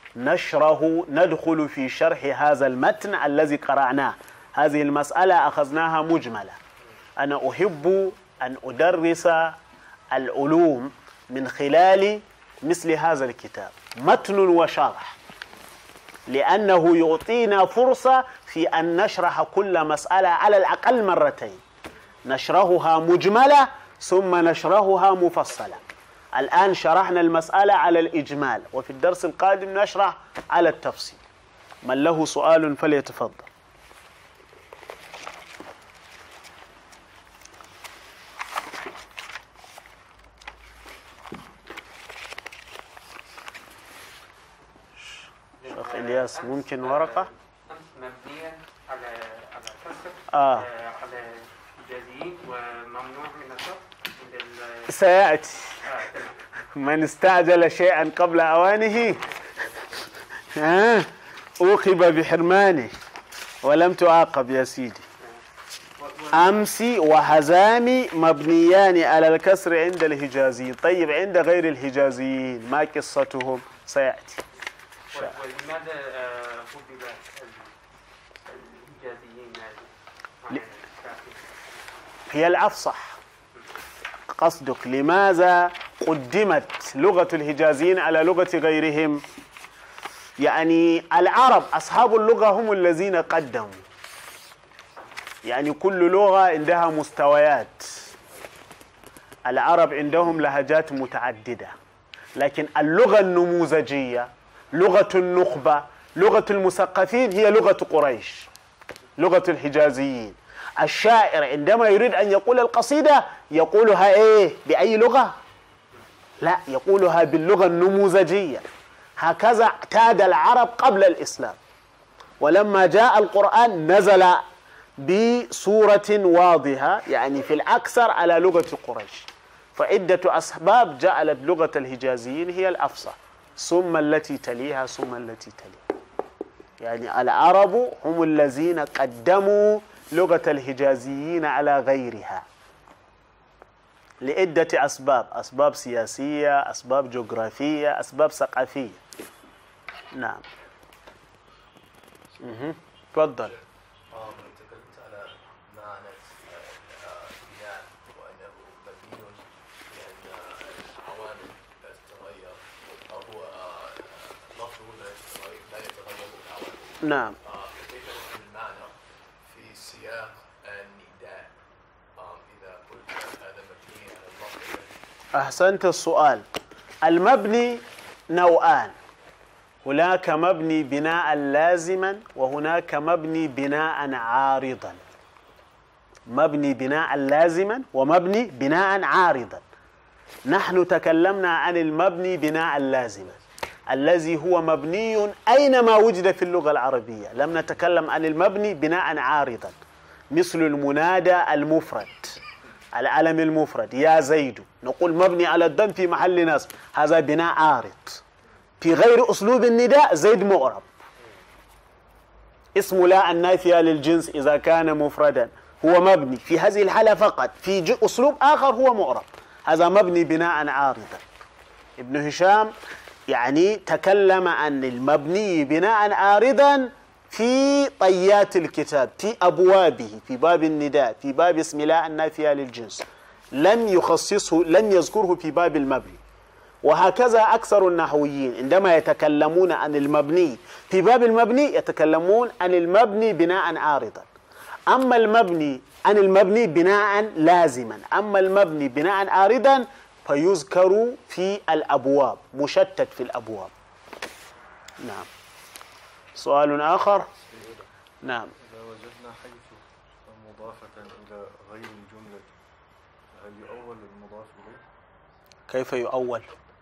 ندخل في شرح هذا المتن الذي قرأناه. هذه المسألة أخذناها مجملة. أنا أحب أن أدرس العلوم من خلال مثل هذا الكتاب، متن وشرح، لأنه يعطينا فرصة في أن نشرح كل مسألة على الأقل مرتين، نشرحها مجملة ثم نشرحها مفصلة. الآن شرحنا المسألة على الإجمال، وفي الدرس القادم نشرح على التفصيل. من له سؤال فليتفضل. شيخ إلياس ممكن ورقة؟ مبنيا على كسر على جزئين وممنوع من الصرف سيأتي. من استعجل شيئا قبل أوانه أوقب بحرمانه ولم تعاقب يا سيدي. أمسي وحزامي مبنيان على الكسر عند الحجازيين. طيب عند غير الحجازيين ما قصتهم؟ سيأتي. ولماذا فضل الحجازيين هي الأفصح. قصدك لماذا قدمت لغة الحجازيين على لغة غيرهم؟ يعني العرب أصحاب اللغة هم الذين قدموا، يعني كل لغة عندها مستويات. العرب عندهم لهجات متعددة، لكن اللغة النموذجية، لغة النخبة، لغة المثقفين هي لغة قريش، لغة الحجازيين. الشاعر عندما يريد أن يقول القصيدة يقولها بأي لغة؟ لا، يقولها باللغة النموذجية. هكذا اعتاد العرب قبل الإسلام، ولما جاء القرآن نزل بصورة واضحة، يعني في الأكثر على لغة قريش. فعدة أسباب جعلت لغة الحجازيين هي الأفصح، ثم التي تليها ثم التي تليها. يعني العرب هم الذين قدموا لغة الحجازيين على غيرها لعدة أسباب، أسباب سياسية، أسباب جغرافية، أسباب ثقافية. نعم. تفضل. تكلمت على معنى البناء وأنه مبني لأن العوامل لا تتغير، أو هو لفظه لا يتغير بالعوامل. نعم. كيف يكون المعنى في سياق النداء إذا قلت هذا مبني على اللفظ؟ أحسنت السؤال. المبني نوعان، هناك مبني بناء لازما وهناك مبني بناء عارضا. مبني بناء لازما ومبني بناء عارضا. نحن تكلمنا عن المبني بناء لازما الذي هو مبني أينما وجد في اللغة العربية. لم نتكلم عن المبني بناء عارضا مثل المنادى المفرد، العلم المفرد يا زيد، نقول مبني على الضم في محل نصب، هذا بناء عارض. في غير أسلوب النداء زيد معرب. اسم لا النافية للجنس إذا كان مفردا هو مبني في هذه الحالة فقط، في أسلوب آخر هو معرب، هذا مبني بناء عارضا. ابن هشام يعني تكلم عن المبني بناء عارضا في طيات الكتاب، في أبوابه، في باب النداء، في باب اسم لا النافية للجنس، لم يخصصه، لم يذكره في باب المبني. وهكذا أكثر النحويين عندما يتكلمون عن المبني في باب المبني يتكلمون عن المبني بناء عارضا. أما المبني عن المبني بناء لازما، أما المبني بناء عارضا فيذكر في الأبواب، مشتت في الأبواب. نعم. سؤال آخر. نعم. إذا وجدنا حيث مضافة إلى غير الجملة هل يؤول المضاف إليه؟ كيف يؤول؟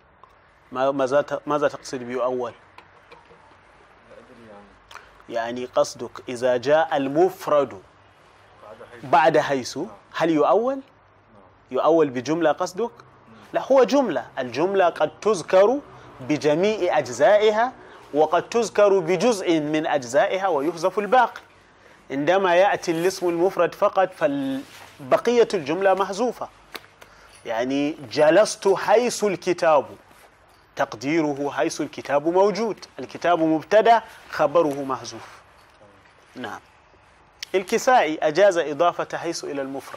ماذا تقصد بيؤول؟ لا أدري يعني قصدك إذا جاء المفرد بعد حيث هل يؤول؟ يؤول بجملة قصدك؟ لا، هو جملة. الجملة قد تذكر بجميع أجزائها وقد تذكر بجزء من أجزائها ويحذف الباقي. عندما يأتي الاسم المفرد فقط فبقية الجملة محذوفة. يعني جلست حيث الكتاب، تقديره حيث الكتاب موجود، الكتاب مبتدأ خبره محذوف. نعم. الكسائي أجاز إضافة حيث إلى المفرد.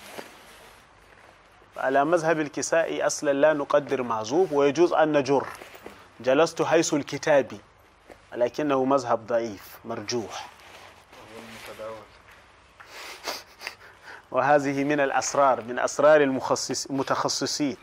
على مذهب الكسائي أصلا لا نقدر محذوف ويجوز أن نجر جلست حيث الكتاب، لكنه مذهب ضعيف مرجوح. وهذه من الأسرار، من أسرار المتخصصين.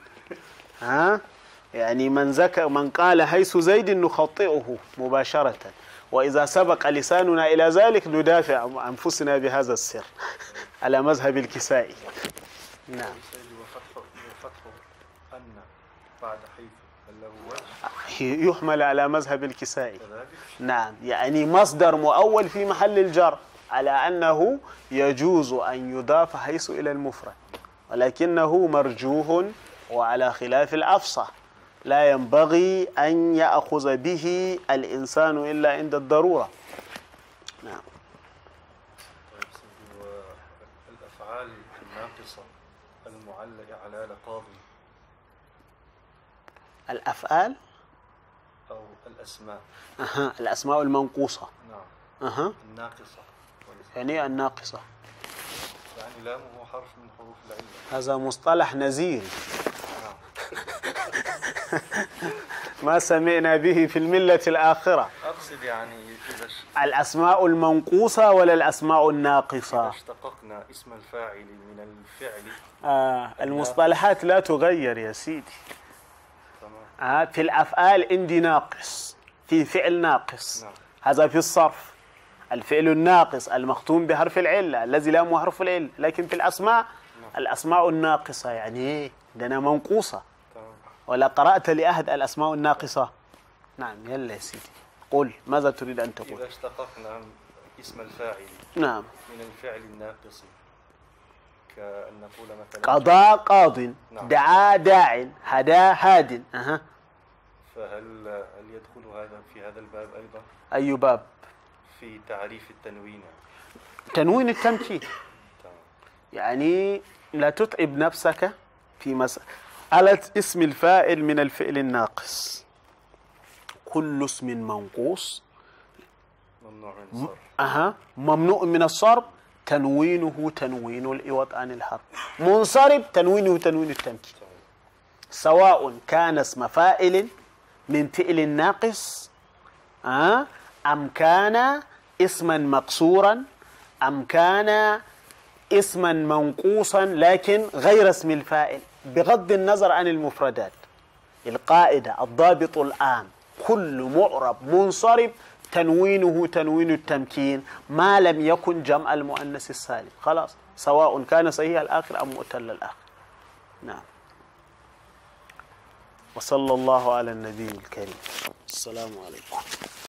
يعني من قال حيث زيد نخطئه مباشرة، وإذا سبق لساننا إلى ذلك ندافع عن أنفسنا بهذا السر على مذهب الكسائي. نعم. وفتح أن بعد حيث له وجه يحمل على مذهب الكسائي. نعم، يعني مصدر مؤول في محل الجر على أنه يجوز أن يضاف حيث إلى المفرد، ولكنه مرجوح وعلى خلاف الأفصح، لا ينبغي أن يأخذ به الإنسان إلا عند الضرورة. نعم. الأفعال الناقصة المعلقة على لقاضي، الأفعال أو الأسماء. الأسماء المنقوصة. نعم. الناقصة. يعني الناقصة يعني لامه حرف من حروف العلة. هذا مصطلح نزيل ما سمعنا به في الملة الآخرة. أقصد يعني الأسماء المنقوصة ولا الأسماء الناقصة؟ إذا اشتققنا اسم الفاعل من الفعل. المصطلحات لا تغير يا سيدي. في الأفعال عندي ناقص، في فعل ناقص. نعم. هذا في الصرف الفعل الناقص المختوم بحرف العلة الذي لامه حرف العلة. لكن في الأسماء الأسماء الناقصة يعني إيه؟ عندنا منقوصة. ولا قرأت لأحد الأسماء الناقصة؟ نعم. يلا يا سيدي قل ماذا تريد أن تقول. إذا اشتققنا اسم الفاعل نعم من الفعل الناقص كأن نقول مثلا قضى قاض. نعم. دعا داع، هدى هاد. فهل يدخل هذا في هذا الباب أيضا؟ أي باب؟ في تعريف التنوين. تنوين التمكين. يعني لا تتعب نفسك في مسألة اسم الفاعل من الفعل الناقص. كل اسم منقوص ممنوع من الصرف. ممنوع من الصرف، تنوينه تنوين العوض عن الحرف. منصرف تنوينه تنوين التمكين، سواء كان اسم فاعل من فعل ناقص أم كان اسما مقصورا أم كان اسما منقوصا لكن غير اسم الفاعل، بغض النظر عن المفردات. القاعدة الضابط العام كل معرب منصرف تنوينه تنوين التمكين ما لم يكن جمع المؤنث السالم، خلاص، سواء كان صحيح الآخر أم معتل الآخر. نعم. وصلى الله على النبي الكريم. السلام عليكم.